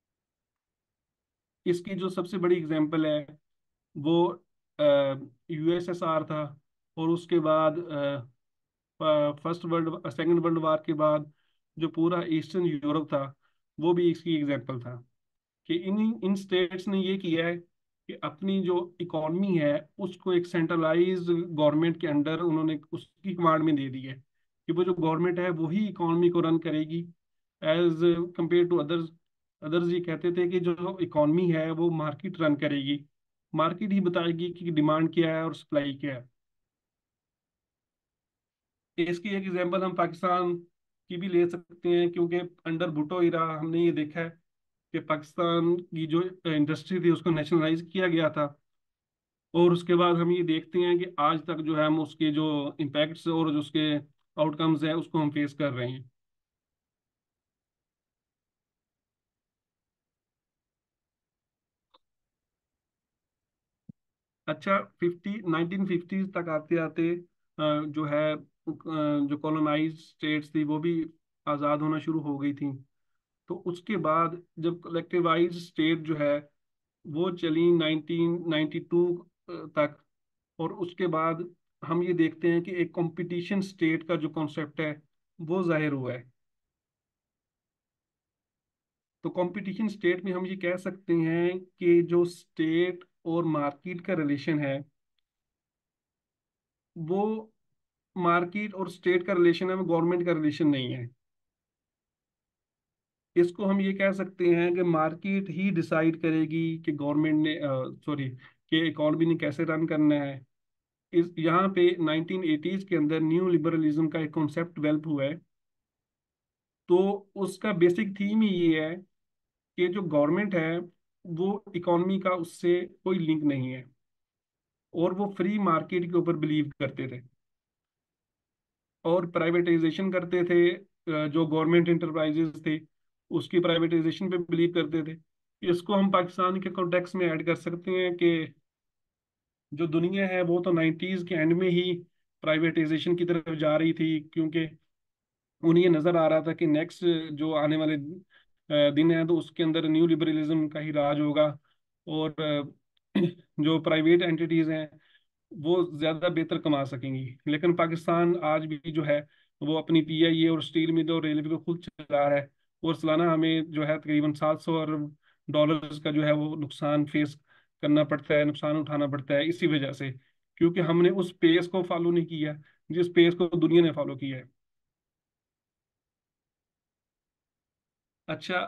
इसकी जो सबसे बड़ी एग्जांपल है वो यूएसएसआर था। और उसके बाद first world second world war के बाद जो पूरा ईस्टर्न यूरोप था, वो भी इसकी एग्जांपल था कि इन इन स्टेट्स ने ये किया है कि अपनी जो इकोनॉमी है उसको एक सेंट्रलाइज्ड गवर्नमेंट के अंडर उन्होंने उसकी कमांड में दे दी है, कि वो जो गवर्नमेंट है वही इकोनॉमी को रन करेगी as compare to others. Others ये कहते थे कि जो इकॉनमी है वो मार्केट रन करेगी, मार्केट ही बताएगी कि डिमांड क्या है और सप्लाई क्या है। इसकी एक एग्जांपल हम पाकिस्तान की भी ले सकते हैं, क्योंकि अंडर भुट्टो इरा हमने ये देखा है कि पाकिस्तान की जो इंडस्ट्री थी उसको नेशनलाइज किया गया था, और उसके बाद हम ये देखते हैं कि आज तक जो है हम उसके जो इम्पैक्ट्स और जो उसके आउटकम्स हैं उसको हम फेस कर रहे हैं। अच्छा, फिफ्टी नाइनटीन फिफ्टीज तक आते आते जो है अ, जो कॉलोनाइज स्टेट्स थी वो भी आज़ाद होना शुरू हो गई थी। तो उसके बाद जब कलेक्टिवाइज स्टेट जो है वो चली नाइनटीन नाइंटी टू तक, और उसके बाद हम ये देखते हैं कि एक कंपटीशन स्टेट का जो कॉन्सेप्ट है वो जाहिर हुआ है। तो कंपटीशन स्टेट में हम ये कह सकते हैं कि जो स्टेट और मार्केट का रिलेशन है, वो मार्केट और स्टेट का रिलेशन है, वो गवर्नमेंट का रिलेशन नहीं है। इसको हम ये कह सकते हैं कि मार्केट ही डिसाइड करेगी कि गवर्नमेंट ने, सॉरी, कि इकॉनमी ने कैसे रन करना है। इस यहाँ पे नाइनटीन एटीज़ के अंदर न्यू लिबरलिज्म का एक कॉन्सेप्ट डेवलप हुआ है। तो उसका बेसिक थीम ही ये है कि जो गवर्नमेंट है वो इकॉनमी का उससे कोई लिंक नहीं है, और वो फ्री मार्केट के ऊपर बिलीव करते थे और प्राइवेटाइजेशन करते थे। अ, जो गवर्नमेंट इंटरप्राइजेस थे उसकी प्राइवेटाइजेशन पे बिलीव करते थे। इसको हम पाकिस्तान के कॉन्टेक्स्ट में ऐड कर सकते हैं कि जो दुनिया है वो तो नाइन्टीज के एंड में ही प्राइवेटाइजेशन की तरफ जा रही थी, क्योंकि उन्हें ये नजर आ रहा था कि नेक्स्ट जो आने वाले अ, दिन है तो उसके अंदर न्यू लिबरलिज्म का ही राज होगा, और अ, जो प्राइवेट एंटिटीज हैं वो ज्यादा बेहतर कमा सकेंगी। लेकिन पाकिस्तान आज भी जो है वो अपनी पी आई ए और स्टील मिल और रेलवे को खुद चला रहा है, और सालाना हमें जो है तकरीबन सात सौ अरब डॉलर्स का जो है वो नुकसान फेस करना पड़ता है, नुकसान उठाना पड़ता है इसी वजह से, क्योंकि हमने उस पेस को फॉलो नहीं किया जिस पेस को दुनिया ने फॉलो किया है। अच्छा,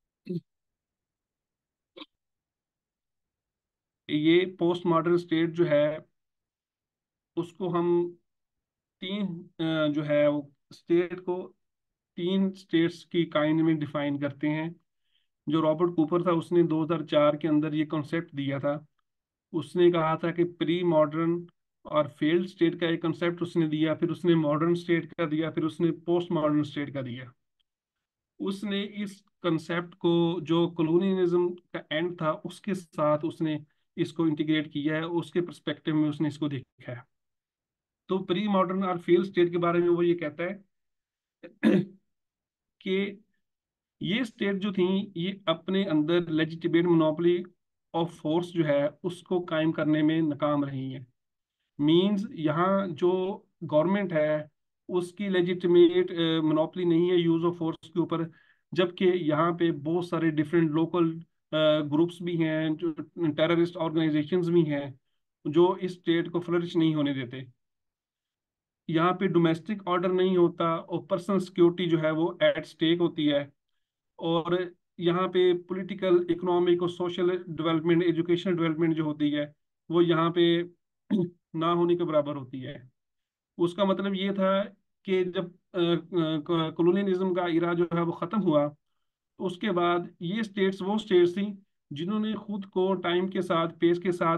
ये पोस्ट मॉडर्न स्टेट जो है उसको हम तीन अ, जो है वो स्टेट को तीन स्टेट्स की काइंड में डिफाइन करते हैं। जो रॉबर्ट कूपर था उसने दो हज़ार चार के अंदर ये कॉन्सेप्ट दिया था। उसने कहा था कि प्री मॉडर्न और फेल्ड स्टेट का एक कॉन्सेप्ट उसने दिया, फिर उसने मॉडर्न स्टेट का दिया, फिर उसने पोस्ट मॉडर्न स्टेट का दिया। उसने इस कंसेप्ट को जो कॉलोनियलिज्म का एंड था उसके साथ उसने इसको इंटीग्रेट किया है, उसके पर्सपेक्टिव में उसने इसको देखा है। तो प्री मॉडर्न और फेल्ड स्टेट के बारे में वो ये कहता है कि ये स्टेट जो थी ये अपने अंदर लेजिटिमेट मोनोपोली ऑफ फोर्स जो है उसको कायम करने में नाकाम रही है। मींस यहाँ जो गवर्नमेंट है उसकी लेजिटिमेट मोनोपोली नहीं है यूज ऑफ फोर्स के ऊपर, जबकि यहाँ पे बहुत सारे डिफरेंट लोकल ग्रुप्स भी हैं, जो टेररिस्ट ऑर्गेनाइजेशंस भी हैं जो इस स्टेट को फ्लरिश नहीं होने देते। यहाँ पे डोमेस्टिक ऑर्डर नहीं होता और पर्सनल सिक्योरिटी जो है वो एट स्टेक होती है, और यहाँ पे पॉलिटिकल, इकोनॉमिक और सोशल डेवलपमेंट, एजुकेशनल डेवलपमेंट जो होती है वो यहाँ पे ना होने के बराबर होती है। उसका मतलब ये था कि जब कॉलोनियलिज्म का इरा जो है वो ख़त्म हुआ तो उसके बाद ये स्टेट्स वो स्टेट्स थी जिन्होंने खुद को टाइम के साथ, पेस के साथ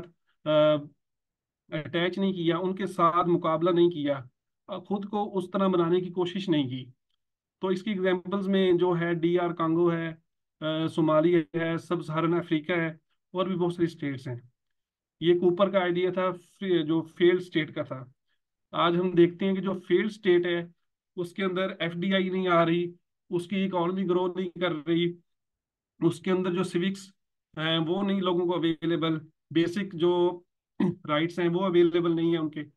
अटैच नहीं किया, उनके साथ मुकाबला नहीं किया, अ, खुद को उस तरह बनाने की कोशिश नहीं की। तो इसकी एग्जांपल्स में जो है डी आर कांगो है, अ, सोमाली है, सब सहारन अफ्रीका है, और भी बहुत सारी स्टेट्स हैं। ये कूपर का आइडिया था फे- जो फेल्ड स्टेट का था। आज हम देखते हैं कि जो फेल्ड स्टेट है उसके अंदर एफ डी आई नहीं आ रही, उसकी इकोनॉमी ग्रो नहीं कर रही, उसके अंदर जो सिविक्स हैं वो नहीं लोगों को अवेलेबल, बेसिक जो राइट्स हैं वो अवेलेबल नहीं है उनके।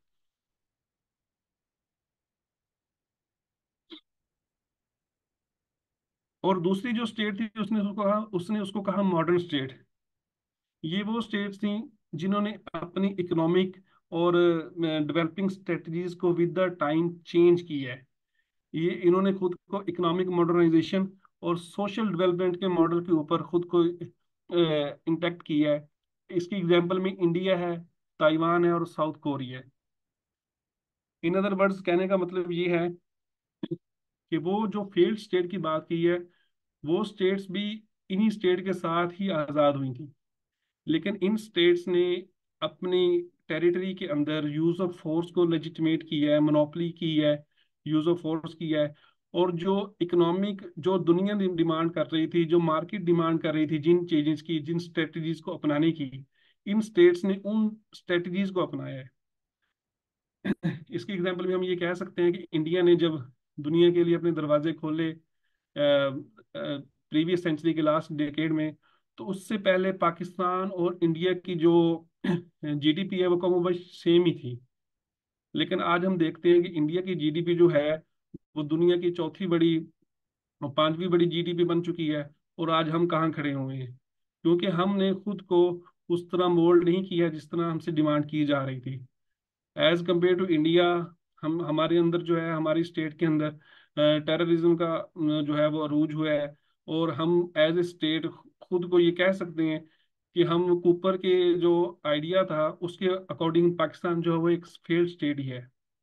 और दूसरी जो स्टेट थी उसने उसको कहा उसने उसको कहा मॉडर्न स्टेट। ये वो स्टेट्स थी जिन्होंने अपनी इकोनॉमिक और डेवलपिंग स्ट्रेटजीज को विद द टाइम चेंज किया है। ये इन्होंने खुद को इकोनॉमिक मॉडर्नाइजेशन और सोशल डेवलपमेंट के मॉडल के ऊपर खुद को इंटेक्ट किया है। इसकी एग्जांपल में इंडिया है, ताइवान है और साउथ कोरिया है। इन अदर वर्ड्स, कहने का मतलब ये है कि वो जो फेल्ड स्टेट की बात की है, वो स्टेट्स भी इन्हीं स्टेट के साथ ही आज़ाद हुई थी। लेकिन इन स्टेट्स ने अपनी टेरिटरी के अंदर यूज ऑफ फोर्स को लेजिटिमेट किया है, मोनोपोली की है, यूज ऑफ फोर्स किया है। और जो इकोनॉमिक, जो दुनिया डिमांड कर रही थी, जो मार्केट डिमांड कर रही थी, जिन चेंजेस की, जिन स्ट्रेटजीज को अपनाने की, इन स्टेट्स ने उन स्ट्रेटजीज को अपनाया है। इसकी एग्जांपल में हम ये कह सकते हैं कि इंडिया ने जब दुनिया के लिए अपने दरवाजे खोले प्रीवियस सेंचुरी के लास्ट डेकेड में, तो उससे पहले पाकिस्तान और इंडिया की जो जीडीपी है वो कम सेम ही थी। लेकिन आज हम देखते हैं कि इंडिया की जीडीपी जो है वो दुनिया की चौथी बड़ी और पांचवी बड़ी जीडीपी बन चुकी है। और आज हम कहाँ खड़े हुए हैं? क्योंकि हमने खुद को उस तरह मोल्ड नहीं किया जिस तरह हमसे डिमांड की जा रही थी। एज कम्पेयर टू इंडिया, हम हमारे अंदर जो है, हमारी स्टेट के अंदर टेररिज्म का अ, जो है वो अरूज हुआ है। और हम एज ए स्टेट खुद को ये कह सकते हैं कि हम कूपर के जो आइडिया था उसके अकॉर्डिंग पाकिस्तान जो है वो एक फेल्ड स्टेट ही है।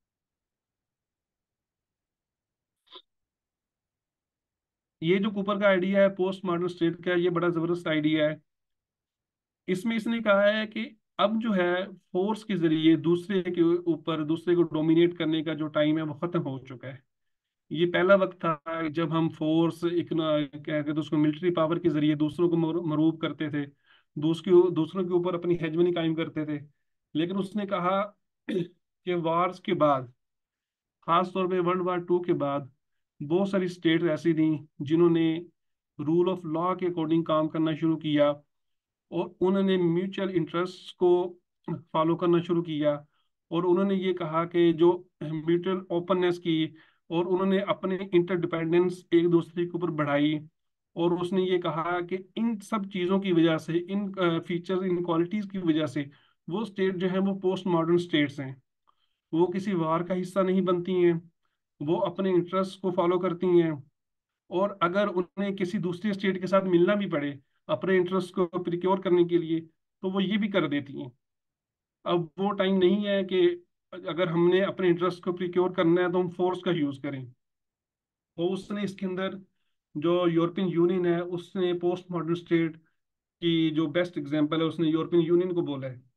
ये जो कूपर का आइडिया है पोस्ट मॉडर्न स्टेट का, ये बड़ा जबरदस्त आइडिया है। इसमें इसने कहा है कि अब जो है फोर्स के जरिए दूसरे के ऊपर, दूसरे को डोमिनेट करने का जो टाइम है वो खत्म हो चुका है। ये पहला वक्त था जब हम फोर्स, इकना क्या कहते हैं उसको, मिलिट्री पावर के जरिए दूसरों को मरू- मरूब करते थे, दूसरों दूसरों के ऊपर अपनी हेजमनी कायम करते थे। लेकिन उसने कहा कि वार्स के बाद, खास तौर पे वर्ल्ड वार टू के बाद, बहुत सारी स्टेट ऐसी थी जिन्होंने रूल ऑफ लॉ के अकॉर्डिंग काम करना शुरू किया और उन्होंने म्यूचुअल इंटरेस्ट को फॉलो करना शुरू किया। और उन्होंने ये कहा कि जो म्यूचुअल ओपननेस की, और उन्होंने अपने इंटरडिपेंडेंस एक दूसरे के ऊपर बढ़ाई। और उसने ये कहा कि इन सब चीज़ों की वजह से, इन फीचर्स, इन क्वालिटीज़ की वजह से वो स्टेट जो है वो पोस्ट मॉडर्न स्टेट्स हैं। वो किसी वार का हिस्सा नहीं बनती हैं, वो अपने इंटरेस्ट को फॉलो करती हैं। और अगर उन्हें किसी दूसरी स्टेट के साथ मिलना भी पड़े अपने इंटरेस्ट को प्रिक्योर करने के लिए, तो वो ये भी कर देती हैं। अब वो टाइम नहीं है कि अगर हमने अपने इंटरेस्ट को प्रिक्योर करना है तो हम फोर्स का यूज करें। तो उसने इसके अंदर, जो यूरोपियन यूनियन है, उसने पोस्ट मॉडर्न स्टेट की जो बेस्ट एग्जांपल है, उसने यूरोपियन यूनियन को बोला है।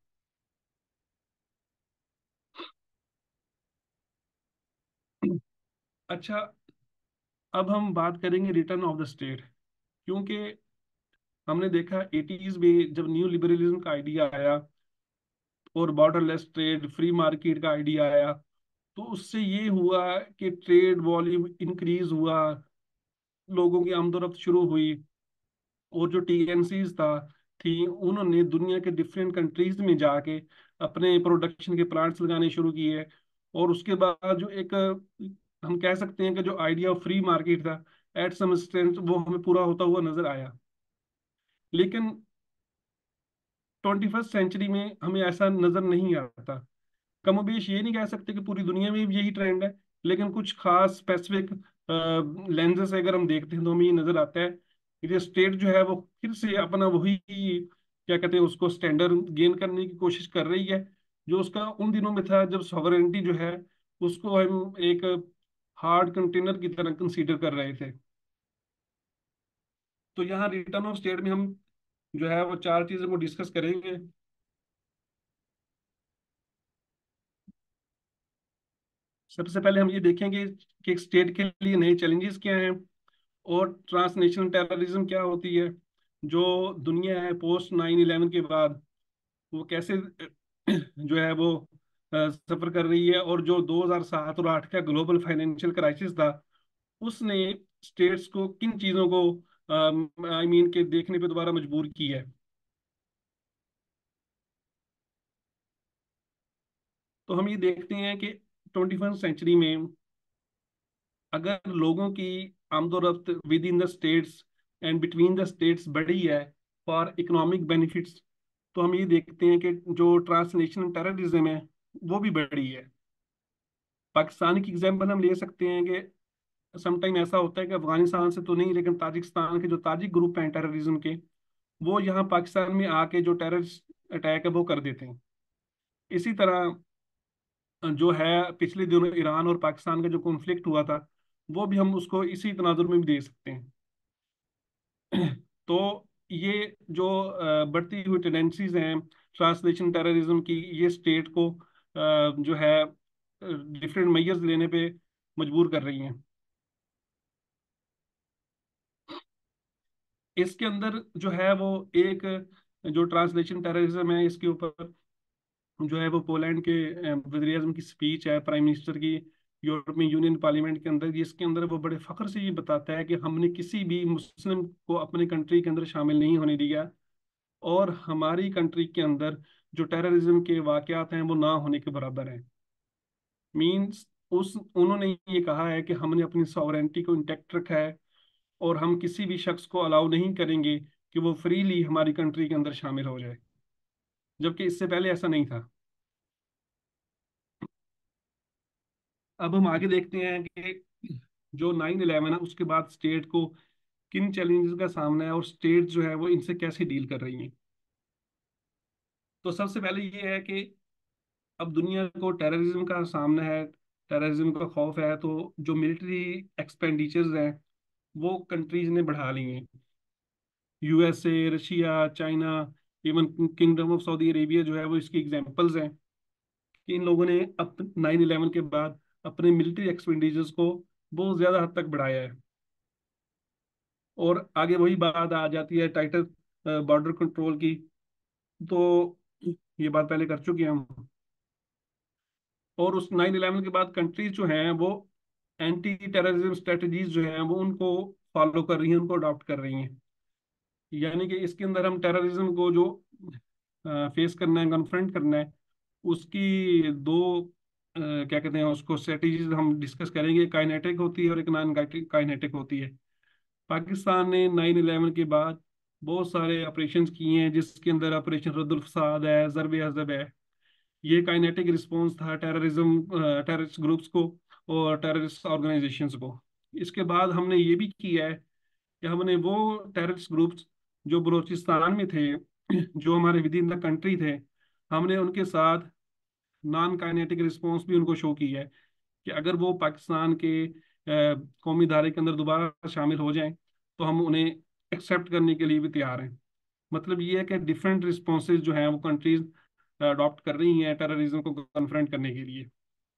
अच्छा, अब हम बात करेंगे रिटर्न ऑफ द स्टेट। क्योंकि हमने देखा एटीज में जब न्यू लिबरलिज्म का आइडिया आया और बॉर्डरलेस ट्रेड, फ्री मार्केट का आइडिया आया, तो उससे ये हुआ कि ट्रेड वॉल्यूम इंक्रीज हुआ, लोगों की आमदोरफ्त शुरू हुई। और जो टीएनसीज था थी, उन्होंने दुनिया के डिफरेंट कंट्रीज में जाके अपने प्रोडक्शन के प्लांट्स लगाने शुरू किए। और उसके बाद जो एक, हम कह सकते हैं कि जो आइडिया ऑफ फ्री मार्केट था, एट सम एक्सटेंट वो हमें पूरा होता हुआ नजर आया। लेकिन ट्वेंटी फर्स्ट सेंचुरी में हमें ऐसा नजर नहीं आता। कमोबेश ये नहीं कह सकते कि पूरी दुनिया में भी यही ट्रेंड है, लेकिन कुछ खास स्पेसिफिक लेंजेस से अगर हम देखते हैं तो हमें ये नजर आता है कि ये स्टेट जो है वो फिर से अपना वही, क्या कहते हैं उसको, स्टैंडर्ड गेन करने की कोशिश कर रही है, जो उसका उन दिनों में था जब सॉवरेनिटी जो है उसको हम एक हार्ड कंटेनर की तरह कंसीडर कर रहे थे। तो यहाँ रिटर्न ऑफ स्टेट में हम जो है वो चार चीजों को डिस्कस करेंगे। सबसे पहले हम ये देखेंगे कि एक स्टेट के लिए नए चैलेंजेस क्या हैं, और ट्रांसनेशनल टेररिज्म क्या होती है, जो दुनिया है पोस्ट नाइन इलेवन के बाद वो कैसे जो है वो सफर कर रही है। और जो दो हज़ार सात और आठ का ग्लोबल फाइनेंशियल क्राइसिस था, उसने स्टेट्स को किन चीज़ों को आई मीन के देखने पे दोबारा मजबूर की है। तो हम ये देखते हैं कि ट्वेंटी फर्स्ट सेंचुरी में अगर लोगों की आमदोरफ्त within the states and between the states बढ़ी है फॉर इकोनॉमिक बेनिफिट्स, तो हम ये देखते हैं कि जो ट्रांसनेशनल टेररिज्म है वो भी बढ़ी है। पाकिस्तान की एग्जांपल हम ले सकते हैं कि समटाइम ऐसा होता है कि अफगानिस्तान से तो नहीं, लेकिन ताजिकिस्तान के जो ताजिक ग्रुप हैं टेररिज्म के, वो यहाँ पाकिस्तान में आके जो टेररिस्ट अटैक है वो कर देते हैं। इसी तरह जो है, पिछले दिनों ईरान और पाकिस्तान का जो कॉन्फ्लिक्ट हुआ था, वो भी हम उसको इसी तनाजुर में भी देख सकते हैं। तो ये जो अ, बढ़ती हुई टेंडेंसीज हैं ट्रांसलेशन टेररिज्म की, ये स्टेट को अ, जो है डिफरेंट मेजर्स लेने पे मजबूर कर रही हैं। इसके अंदर जो है वो एक, जो ट्रांसलेशन टेररिज्म है, इसके ऊपर जो है वो पोलैंड के वज़ीर आज़म की स्पीच है, प्राइम मिनिस्टर की, यूरोपियन यूनियन पार्लियामेंट के अंदर, इसके अंदर वो बड़े फख्र से ये बताता है कि हमने किसी भी मुस्लिम को अपने कंट्री के अंदर शामिल नहीं होने दिया, और हमारी कंट्री के अंदर जो टेररिज्म के वाकयात हैं वो ना होने के बराबर हैं। मींस उस उन्होंने ये कहा है कि हमने अपनी सॉवरेंटी को इंटैक्ट रखा है, और हम किसी भी शख्स को अलाउ नहीं करेंगे कि वो फ्रीली हमारी कंट्री के अंदर शामिल हो जाए, जबकि इससे पहले ऐसा नहीं था। अब हम आगे देखते हैं कि जो नाइन इलेवन है उसके बाद स्टेट को किन चैलेंजेस का सामना है, और स्टेट जो है वो इनसे कैसे डील कर रही है। तो सबसे पहले ये है कि अब दुनिया को टेररिज्म का सामना है, टेररिज्म का खौफ है, तो जो मिलिट्री एक्सपेंडिचर्स हैं वो कंट्रीज ने बढ़ा ली हैं। USA, Russia, China, even kingdom of Saudi Arabia जो है वो इसकी एग्जांपल्स हैं कि इन लोगों ने अप नाइन इलेवन के बाद अपने मिलिट्री एक्सपेंडिचर्स को बहुत ज़्यादा हद तक बढ़ाया है। और आगे वही बात आ जाती है टाइटर बॉर्डर कंट्रोल की, तो ये बात पहले कर चुके हैं हम। और उस नाइन इलेवन के बाद कंट्रीज जो हैं वो एंटी टेररिज्म स्ट्रेटजीज जो हैं वो उनको फॉलो कर रही हैं, उनको अडॉप्ट कर रही हैं। यानी कि इसके अंदर हम टेररिज्म को जो फेस करना है, कन्फ्रंट करना है, उसकी दो अ, क्या कहते हैं उसको, स्ट्रेटजीज हम डिस्कस करेंगे। काइनेटिक होती है और एक नॉन काइनेटिक होती है। पाकिस्तान ने नाइन इलेवन के बाद बहुत सारे ऑपरेशन किए हैं, जिसके अंदर ऑपरेशन रद्दुल फसाद है, ज़रब अज़ब है। ये काइनेटिक रिस्पॉन्स था टेररिज्म, टेररिस्ट ग्रुप्स को और टेररिस्ट ऑर्गेनाइजेशंस को। इसके बाद हमने ये भी किया है कि हमने वो टेररिस्ट ग्रुप्स जो बलूचिस्तान में थे, जो हमारे विद इन द कंट्री थे, हमने उनके साथ नॉन काइनेटिक रिस्पॉन्स भी उनको शो किया है कि अगर वो पाकिस्तान के अ, कौमी धारे के अंदर दोबारा शामिल हो जाएं तो हम उन्हें एक्सेप्ट करने के लिए भी तैयार हैं। मतलब ये है कि डिफरेंट रिस्पॉन्सेज जो हैं वो कंट्रीज अडॉप्ट कर रही हैं टेररिज्म को कन्फ्रंट करने के लिए।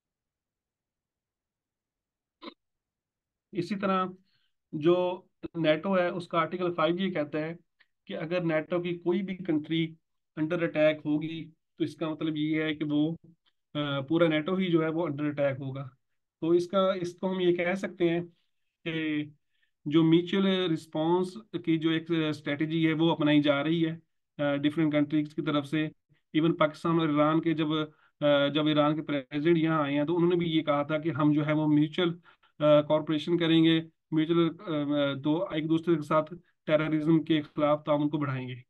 इसी तरह जो नेटो है उसका आर्टिकल फाइव ये कहता है कि अगर नेटो की कोई भी कंट्री अंडर अटैक होगी, तो इसका मतलब ये है कि वो अ, पूरा नेटो ही जो है वो अंडर अटैक होगा। तो इसका इसको हम ये कह सकते हैं कि जो म्यूचुअल रिस्पांस की जो एक स्ट्रेटजी है वो अपनाई जा रही है डिफरेंट कंट्रीज की तरफ से। इवन पाकिस्तान और ईरान के जब अ, जब ईरान के प्रेसिडेंट यहाँ आए हैं तो उन्होंने भी ये कहा था कि हम जो है वो म्यूचुअल कॉरपोरेशन करेंगे, म्यूचुअल दो एक दूसरे के साथ टेररिज्म के खिलाफ ताउन को बढ़ाएंगे।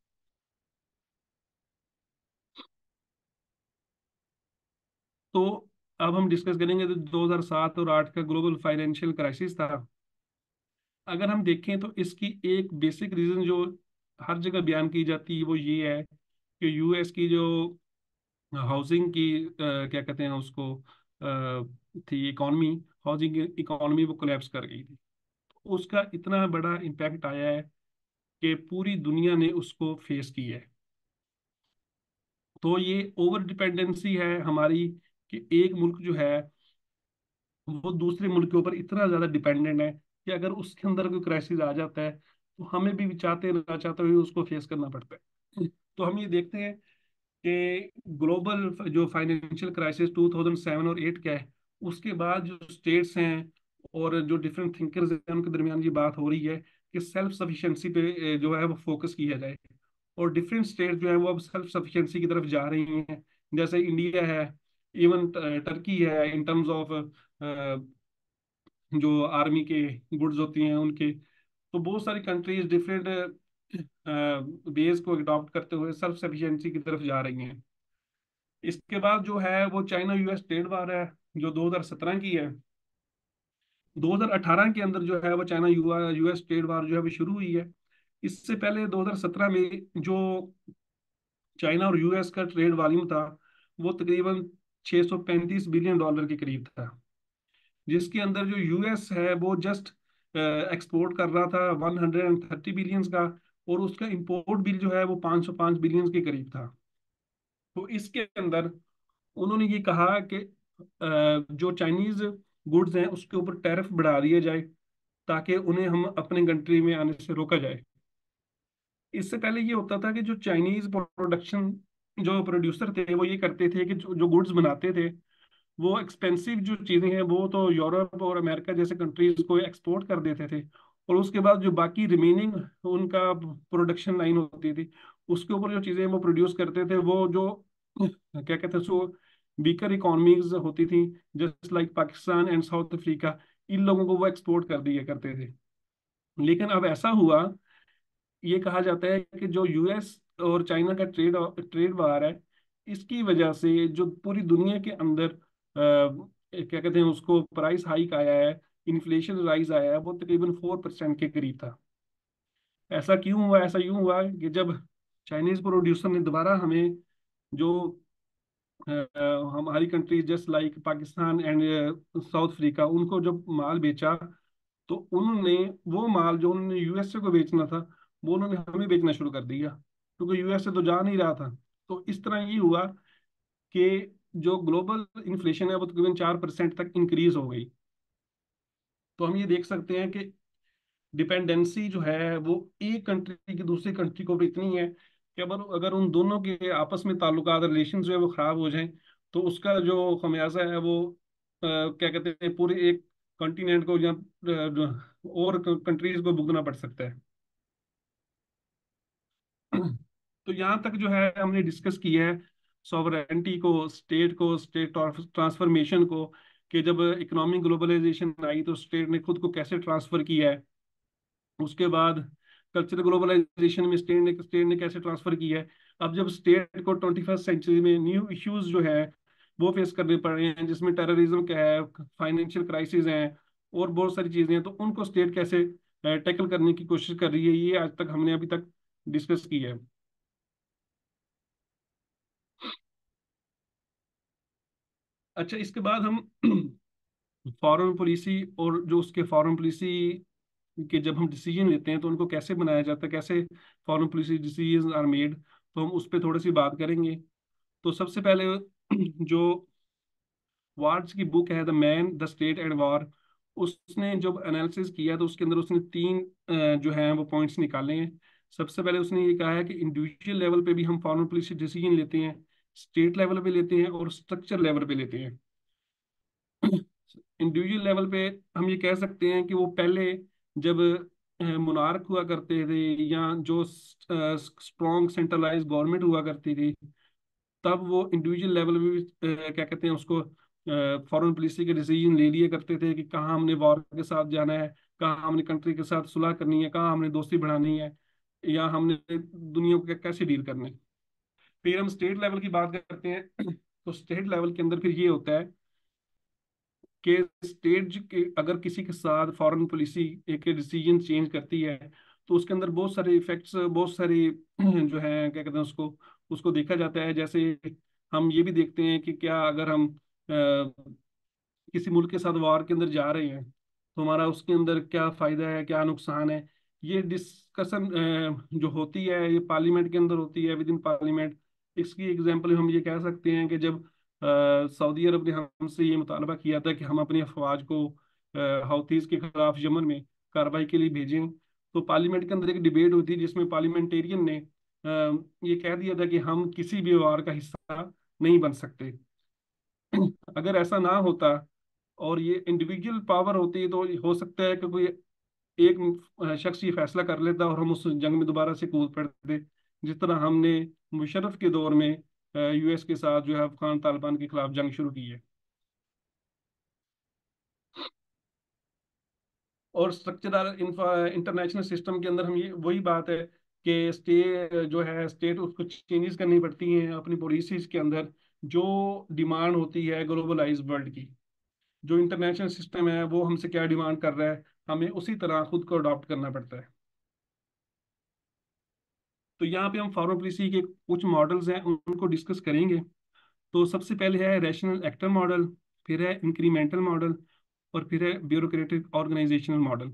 तो अब हम डिस्कस करेंगे तो दो हज़ार सात और आठ का ग्लोबल फाइनेंशियल क्राइसिस था। अगर हम देखें तो इसकी एक बेसिक रीजन जो हर जगह बयान की जाती है वो ये है कि यूएस की जो हाउसिंग की अ, क्या कहते हैं उसको, अ, थी इकॉनमी, हाउसिंग इकॉनमी वो कोलैप्स कर गई थी। उसका इतना बड़ा इम्पैक्ट आया है कि पूरी दुनिया ने उसको फेस किया है। तो ये ओवर डिपेंडेंसी है हमारी कि एक मुल्क जो है वो दूसरे मुल्क के ऊपर इतना ज्यादा डिपेंडेंट है कि अगर उसके अंदर कोई क्राइसिस आ जाता है तो हमें भी चाहते ना चाहते हुए उसको फेस करना पड़ता है। तो हम ये देखते हैं कि ग्लोबल जो financial crisis two thousand seven और एट का है, उसके बाद जो स्टेट्स हैं और जो डिफरेंट थिंकर्स हैं उनके दरमियान ये बात हो रही है कि सेल्फ सफिशिएंसी पे अ, जो है वो फोकस किया जाए। और डिफरेंट स्टेट जो है वो अब सेल्फ सफिशिएंसी की तरफ जा रही हैं। जैसे इंडिया है, इवन टर्की है, इन टर्म्स ऑफ जो आर्मी के गुड्स होती हैं उनके। तो बहुत सारी कंट्रीज डिफरेंट वेज को अडॉप्ट करते हुए सेल्फ सफिशिएंसी की तरफ जा रही हैं। इसके बाद जो है वो चाइना यूएस ट्रेड वार है जो दो हज़ार सत्रह की है। दो हज़ार अठारह के अंदर जो है वो चाइना यूएस ट्रेड वार जो है वो शुरू हुई है। इससे पहले दो हज़ार सत्रह में जो चाइना और यूएस का ट्रेड वॉल्यूम था वो तकरीबन छह सौ पैंतीस बिलियन डॉलर के करीब था, जिसके अंदर जो यूएस है वो जस्ट एक्सपोर्ट कर रहा था वन हंड्रेड थर्टी बिलियंस का, और उसका इंपोर्ट बिल जो है वो पाँच सौ पाँच बिलियंस के करीब था। तो इसके अंदर उन्होंने ये कहा कि अ, जो चाइनीज गुड्स हैं उसके ऊपर टैरिफ बढ़ा दिया जाए ताकि उन्हें हम अपने कंट्री में आने से रोका जाए। इससे पहले ये होता था कि जो चाइनीज प्रोडक्शन जो प्रोड्यूसर थे वो ये करते थे कि जो, जो गुड्स बनाते थे वो एक्सपेंसिव जो चीज़ें हैं वो तो यूरोप और अमेरिका जैसे कंट्रीज को एक्सपोर्ट कर देते थे, और उसके बाद जो बाकी रिमेनिंग उनका प्रोडक्शन लाइन होती थी उसके ऊपर जो चीज़ें वो प्रोड्यूस करते थे वो जो क्या कहते हैं सो वीकर इकोनॉमीज होती थी just like Pakistan and South Africa, इन लोगों को वो एक्सपोर्ट कर दिया करते थे। लेकिन अब ऐसा हुआ, ये कहा जाता है कि जो यूएस और चाइना का ट्रेड ट्रेड वार है इसकी वजह से जो पूरी दुनिया के अंदर अ, क्या कहते हैं उसको प्राइस हाइक आया है, इन्फ्लेशन राइज आया है, वो तकरीबन फोर परसेंट के करीब था। ऐसा क्यों हुआ? ऐसा यूं हुआ कि जब चाइनीज प्रोड्यूसर ने दोबारा हमें जो अ, हमारी country just like Pakistan and South Africa उनको जब माल बेचा, तो उन्होंने वो माल जो उन्होंने यूएसए को बेचना था वो उन्होंने हमें बेचना शुरू कर दिया, क्योंकि यूएसए तो जा नहीं रहा था। तो इस तरह ये हुआ कि जो ग्लोबल इन्फ्लेशन है वो तकरीबन चार परसेंट तक इंक्रीज हो गई। तो हम ये देख सकते हैं कि डिपेंडेंसी जो है वो एक कंट्री की दूसरी कंट्री को इतनी है कि अगर अगर उन दोनों के आपस में ताल्लुकात रिलेशन जो है वो खराब हो जाएं तो उसका जो खमियाजा है वो अ, क्या कहते हैं पूरे एक कॉन्टिनेंट को या अ, और कंट्रीज को भुगतना पड़ सकता है। तो यहाँ तक जो है हमने डिस्कस किया है सॉवरेंटी को, स्टेट को, स्टेट ट्रांसफॉर्मेशन को, कि जब इकोनॉमिक ग्लोबलाइजेशन आई तो स्टेट ने खुद को कैसे ट्रांसफर किया है। उसके बाद कल्चरल ग्लोबलाइजेशन में स्टेट ने स्टेट ने कैसे ट्रांसफर किया है। अब जब स्टेट को ट्वेंटी फर्स्ट सेंचुरी में न्यू इश्यूज जो है वो फेस करने पड़ रहे हैं, जिसमें टेररिज्म का है, फाइनेंशियल क्राइसिस हैं और बहुत सारी चीजें हैं, तो उनको स्टेट कैसे टैकल करने की कोशिश कर रही है, ये आज तक हमने अभी तक डिस्कस किया है। अच्छा, इसके बाद हम फॉरेन पॉलिसी और जो उसके फॉरेन पॉलिसी के जब हम डिसीजन लेते हैं तो उनको कैसे बनाया जाता है, कैसे foreign policy decision are made, तो हम उस पर थोड़ी सी बात करेंगे। तो सबसे पहले जो वार्ड्स की बुक है the man the state and war, उसने जब एनालिसिस किया तो उसके अंदर उसने तीन अ, जो है वो पॉइंट्स निकाले हैं। सबसे पहले उसने ये कहा है कि इंडिविजुअल लेवल पे भी हम फॉरेन पॉलिसी डिसीजन लेते हैं, स्टेट लेवल पे लेते हैं और स्ट्रक्चर लेवल पे लेते हैं। इंडिविजुअल लेवल पे हम ये कह सकते हैं कि वो पहले जब मुनार्क हुआ करते थे या जो स्ट्रॉन्ग सेंट्रलाइज गवर्नमेंट हुआ करती थी, तब वो इंडिविजुअल लेवल पे भी अ, क्या कहते हैं उसको फॉरेन पॉलिसी के डिसीजन ले लिए करते थे कि कहाँ हमने वॉर के साथ जाना है, कहाँ हमने कंट्री के साथ सुलह करनी है, कहाँ हमने दोस्ती बढ़ानी है, या हमने दुनिया को कैसे डील करना है। फिर हम स्टेट लेवल की बात करते हैं तो स्टेट लेवल के अंदर फिर ये होता है कि स्टेट के अगर किसी के साथ फॉरेन पॉलिसी एक डिसीजन चेंज करती है तो उसके अंदर बहुत सारे इफेक्ट्स, बहुत सारी जो है क्या कहते हैं उसको उसको देखा जाता है। जैसे हम ये भी देखते हैं कि क्या अगर हम अ, किसी मुल्क के साथ वार के अंदर जा रहे हैं तो हमारा उसके अंदर क्या फायदा है, क्या नुकसान है। ये डिस्कशन जो होती है ये पार्लियामेंट के अंदर होती है, विद इन पार्लियामेंट। इसकी एग्जांपल हम ये कह सकते हैं कि जब अ, सऊदी अरब ने हमसे ये मुतालबा किया था कि हम अपनी अफवाज को हौतीस के खिलाफ यमन में कार्रवाई के लिए भेजें, तो पार्लियामेंट के अंदर एक डिबेट हुई थी जिसमें पार्लियामेंटेरियन ने अ, ये कह दिया था कि हम किसी भी वार का हिस्सा नहीं बन सकते। अगर ऐसा ना होता और ये इंडिविजुअल पावर होती तो हो सकता है कि कोई एक शख्स ये फैसला कर लेता और हम उस जंग में दोबारा से कूद पड़ते, जिस तरह हमने मुशर्रफ के दौर में यूएस के साथ जो है अफगान तालिबान के खिलाफ जंग शुरू की है। और स्ट्रक्चरल इंटरनेशनल सिस्टम के अंदर हम ये वही बात है कि स्टेट जो है स्टेट उसको चेंजेस करनी पड़ती हैं अपनी पॉलिसीज के अंदर, जो डिमांड होती है ग्लोबलाइज वर्ल्ड की। जो इंटरनेशनल सिस्टम है वो हमसे क्या डिमांड कर रहा है, हमें उसी तरह खुद को अडॉप्ट करना पड़ता है। तो यहाँ पे हम फॉरेन पॉलिसी के कुछ मॉडल्स हैं उनको डिस्कस करेंगे। तो सबसे पहले है रैशनल एक्टर मॉडल, फिर है इंक्रीमेंटल मॉडल, और फिर है ब्यूरोक्रेटिक ऑर्गेनाइजेशनल मॉडल।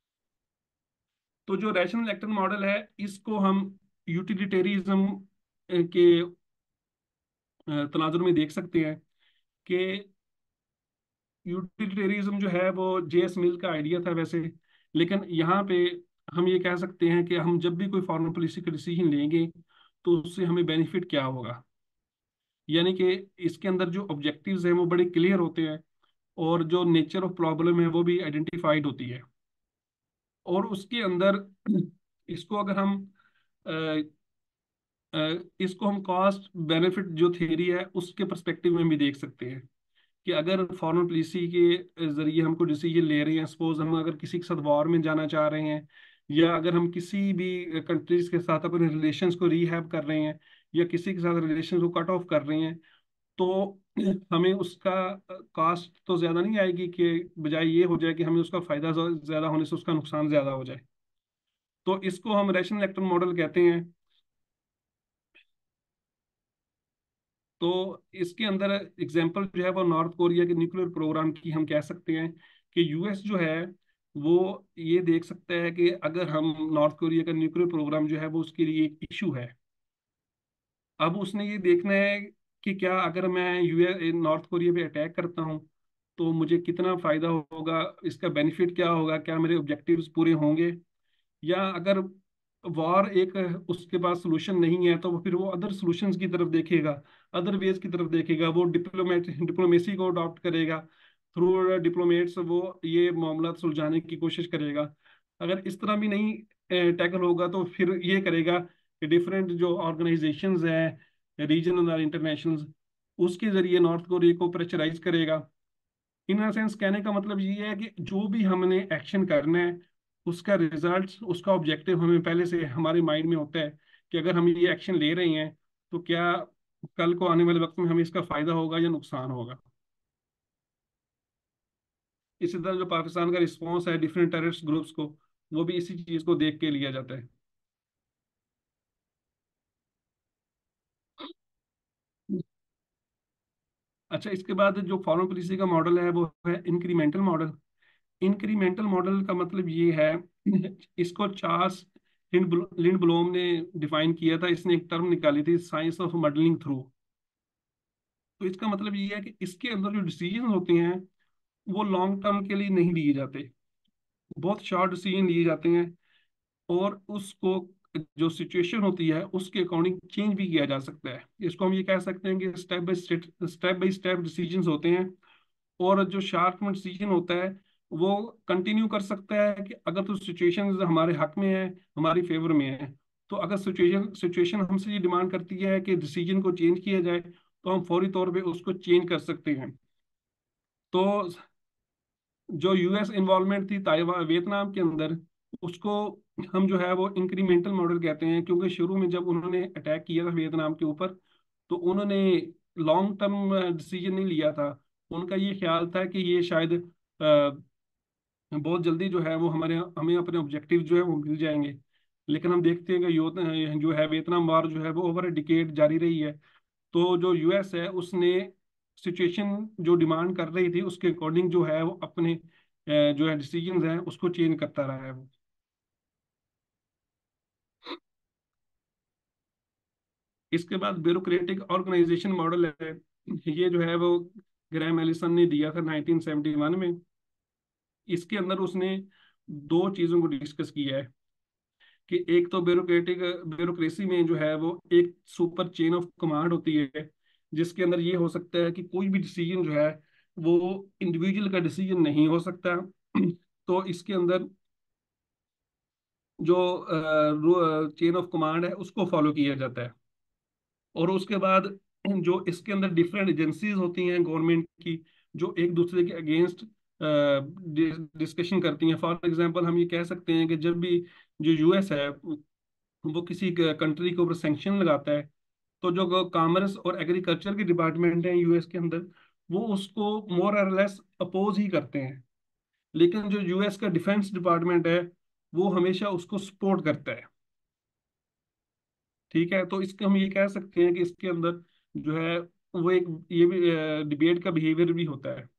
तो जो रैशनल एक्टर मॉडल है इसको हम यूटिलिटेरिज्म के अ, तनाजुर में देख सकते हैं कि यूटिलिटेरिज्म जो है वो जे एस मिल का आइडिया था वैसे, लेकिन यहाँ पे हम ये कह सकते हैं कि हम जब भी कोई फॉरेन पॉलिसी का डिसीजन लेंगे तो उससे हमें बेनिफिट क्या होगा। यानी कि इसके अंदर जो ऑब्जेक्टिव्स हैं वो बड़े क्लियर होते हैं, और जो नेचर ऑफ प्रॉब्लम है वो भी आइडेंटिफाइड होती है। और उसके अंदर इसको अगर हम अ, अ, इसको हम कॉस्ट बेनिफिट जो थ्योरी है उसके पर्सपेक्टिव में भी देख सकते हैं कि अगर फॉरेन पॉलिसी के जरिए हमको डिसीजन ले रहे हैं, सपोज हम अगर किसी के साथ वॉर में जाना चाह रहे हैं, या अगर हम किसी भी कंट्रीज के साथ अपने रिलेशंस को रीहैब कर रहे हैं, या किसी के साथ रिलेशन को कट ऑफ कर रहे हैं, तो हमें उसका कॉस्ट तो ज़्यादा नहीं आएगी, कि बजाय ये हो जाए कि हमें उसका फ़ायदा ज़्यादा होने से उसका नुकसान ज़्यादा हो जाए। तो इसको हम रैशनल एक्टर मॉडल कहते हैं। तो इसके अंदर एग्जांपल जो है वो नॉर्थ कोरिया के न्यूक्लियर प्रोग्राम की हम कह सकते हैं कि यू एस जो है वो ये देख सकता है कि अगर हम नॉर्थ कोरिया का न्यूक्लियर प्रोग्राम जो है वो उसके लिए एक इशू है। अब उसने ये देखना है कि क्या अगर मैं यूएस नॉर्थ कोरिया पे अटैक करता हूँ तो मुझे कितना फायदा होगा, इसका बेनिफिट क्या होगा, क्या मेरे ऑब्जेक्टिव्स पूरे होंगे। या अगर वॉर एक उसके पास सोल्यूशन नहीं है तो वो फिर वो अदर सॉल्यूशंस की तरफ देखेगा, अदर वेज की तरफ देखेगा, वो डिप्लोमेट डिप्लोमेसी को अडॉप्ट करेगा। थ्रू डिप्लोमेट्स वो ये मामला सुलझाने की कोशिश करेगा। अगर इस तरह भी नहीं टैकल होगा तो फिर ये करेगा कि डिफरेंट जो ऑर्गेनाइजेशंस हैं, रीजनल और इंटरनेशनल, उसके जरिए नॉर्थ कोरिया को प्रेशराइज करेगा। इन सेंस कहने का मतलब ये है कि जो भी हमने एक्शन करना है उसका रिजल्ट, उसका ऑब्जेक्टिव हमें पहले से हमारे माइंड में होता है कि अगर हम ये एक्शन ले रहे हैं तो क्या कल को आने वाले वक्त में हमें इसका फायदा होगा या नुकसान होगा। इसी तरह जो पाकिस्तान का रिस्पॉन्स है डिफरेंट टेररिस्ट ग्रुप्स को, वो भी इसी चीज को देख के लिया जाता है। अच्छा, इसके बाद जो फॉरेन पॉलिसी का मॉडल है वो है इंक्रीमेंटल मॉडल। इंक्रीमेंटल मॉडल का मतलब ये है, इसको चार्ल्स लिंडब्लोम ने डिफाइन किया था। इसने एक टर्म निकाली थी, साइंस ऑफ मॉडलिंग थ्रू। तो इसका मतलब ये है कि इसके अंदर जो डिसीजन होते हैं वो लॉन्ग टर्म के लिए नहीं लिए जाते, बहुत शॉर्ट डिसीजन लिए जाते हैं, और उसको जो सिचुएशन होती है उसके अकॉर्डिंग चेंज भी किया जा सकता है। इसको हम ये कह सकते हैं कि step by step by step decisions होते हैं। और जो शार्प में डिसीजन होता है वो कंटिन्यू कर सकता है कि अगर तो सिचुएशन हमारे हक में है, हमारी फेवर में है, तो अगर सिचुएशन सिचुएशन हमसे ये डिमांड करती है कि डिसीजन को चेंज किया जाए तो हम फौरी तौर पे उसको चेंज कर सकते हैं। तो जो यू एस इन्वॉल्वमेंट थी ताइवान वियतनाम के अंदर, उसको हम जो है वो इंक्रीमेंटल मॉडल कहते हैं, क्योंकि शुरू में जब उन्होंने अटैक किया था वियतनाम के ऊपर तो उन्होंने लॉन्ग टर्म डिसीजन नहीं लिया था। उनका ये ख्याल था कि ये शायद अ, बहुत जल्दी जो है वो हमारे हमें अपने ऑब्जेक्टिव जो है वो मिल जाएंगे। लेकिन हम देखते हैं कि यो जो है वियतनाम वार जो है वो ओवर डिकेड जारी रही है। तो जो यू एस है उसने सिचुएशन जो डिमांड कर रही थी उसके अकॉर्डिंग जो है वो अपने अ, जो है डिसीजंस हैं उसको चेंज करता रहा है वो। इसके बाद ब्यूरोक्रेटिक ऑर्गेनाइजेशन मॉडल है, ये जो है वो ग्रैम एलिसन ने दिया था नाइनटीन सेवेंटी वन में। इसके अंदर उसने दो चीज़ों को डिस्कस किया है कि एक तो ब्यूरोक्रेटिक ब्यूरोक्रेसी में जो है वो एक सुपर चेन ऑफ कमांड होती है, जिसके अंदर ये हो सकता है कि कोई भी डिसीजन जो है वो इंडिविजुअल का डिसीजन नहीं हो सकता। तो इसके अंदर जो चेन ऑफ कमांड है उसको फॉलो किया जाता है। और उसके बाद जो इसके अंदर डिफरेंट एजेंसीज होती हैं गवर्नमेंट की, जो एक दूसरे के अगेंस्ट डिस्कशन करती हैं। फॉर एग्जांपल हम ये कह सकते हैं कि जब भी जो यू एस है वो किसी कंट्री के ऊपर सैंक्शन लगाता है, तो जो कॉमर्स और एग्रीकल्चर के डिपार्टमेंट हैं यू एस के अंदर वो उसको मोर और लेस अपोज ही करते हैं, लेकिन जो यूएस का डिफेंस डिपार्टमेंट है वो हमेशा उसको सपोर्ट करता है। ठीक है, तो इसके हम ये कह सकते हैं कि इसके अंदर जो है वो एक ये भी डिबेट का बिहेवियर भी होता है।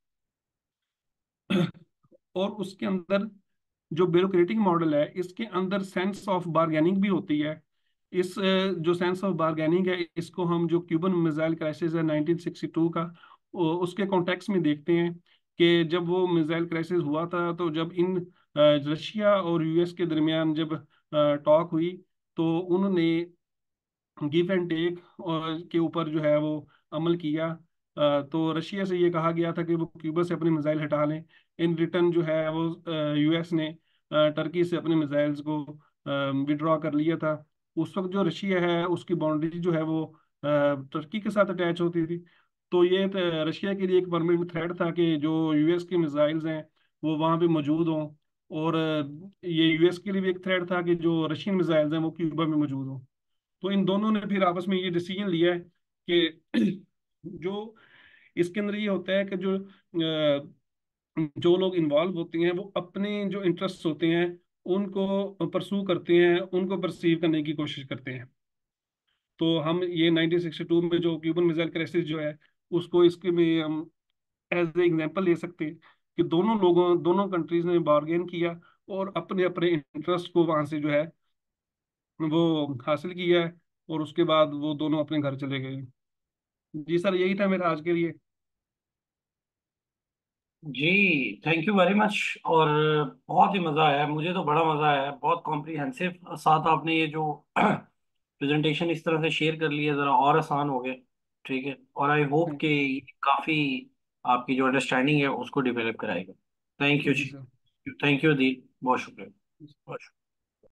और उसके अंदर जो ब्यूरोक्रेटिक मॉडल है इसके अंदर सेंस ऑफ बार्गेनिंग भी होती है। इस अ, जो सेंस ऑफ बार्गेनिंग है इसको हम जो क्यूबन मिसाइल क्राइसिस है नाइनटीन सिक्सटी टू का, उ- उसके कॉन्टेक्स्ट में देखते हैं कि जब वो मिसाइल क्राइसिस हुआ था तो जब इन अ, रशिया और यूएस के दरमियान जब टॉक हुई तो उन्होंने गिव एंड टेक और के ऊपर जो है वो अमल किया। अ, तो रशिया से ये कहा गया था कि वो क्यूबा से अपनी मिसाइल हटा लें। इन रिटर्न जो है वो यूएस ने अ, टर्की से अपने मिसाइल्स को विड्रॉ कर लिया था। उस वक्त जो रशिया है उसकी बाउंड्री जो है वो अ, टर्की के साथ अटैच होती थी। तो ये तो रशिया के लिए एक परमानेंट थ्रेट था कि जो यूएस की मिसाइल्स हैं वो वहाँ पे मौजूद हों। और अ, ये यूएस के लिए भी एक थ्रेट था कि जो रशियन मिसाइल्स हैं वो क्यूबा में मौजूद हों। तो इन दोनों ने फिर आपस में ये डिसीजन लिया है कि जो इसके अंदर ये होता है कि जो अ, जो लोग इन्वॉल्व होते हैं वो अपने जो इंटरेस्ट होते हैं उनको परसू करते हैं, उनको परसीव करने की कोशिश करते हैं। तो हम ये नाइनटीन सिक्सटी टू में जो क्यूबन मिसाइल क्राइसिस जो है उसको इसके में हम एज ए एग्जांपल ले सकते हैं कि दोनों लोगों दोनों कंट्रीज ने बार्गेन किया और अपने अपने इंटरेस्ट को वहां से जो है वो हासिल किया है, और उसके बाद वो दोनों अपने घर चले गए। जी सर, यही था मेरा आज के लिए। जी, थैंक यू वेरी मच। और बहुत ही मज़ा आया, मुझे तो बड़ा मज़ा आया, बहुत कॉम्प्रिहेंसिव साथ आपने ये जो प्रेजेंटेशन इस तरह से शेयर कर लिया, ज़रा और आसान हो गए। ठीक है, और आई होप कि ये काफ़ी आपकी जो अंडरस्टैंडिंग है उसको डेवलप कराएगा। थैंक यू जी जी। सर। थैंक यू दी, बहुत शुक्रिया। बहुत शुक्रिया।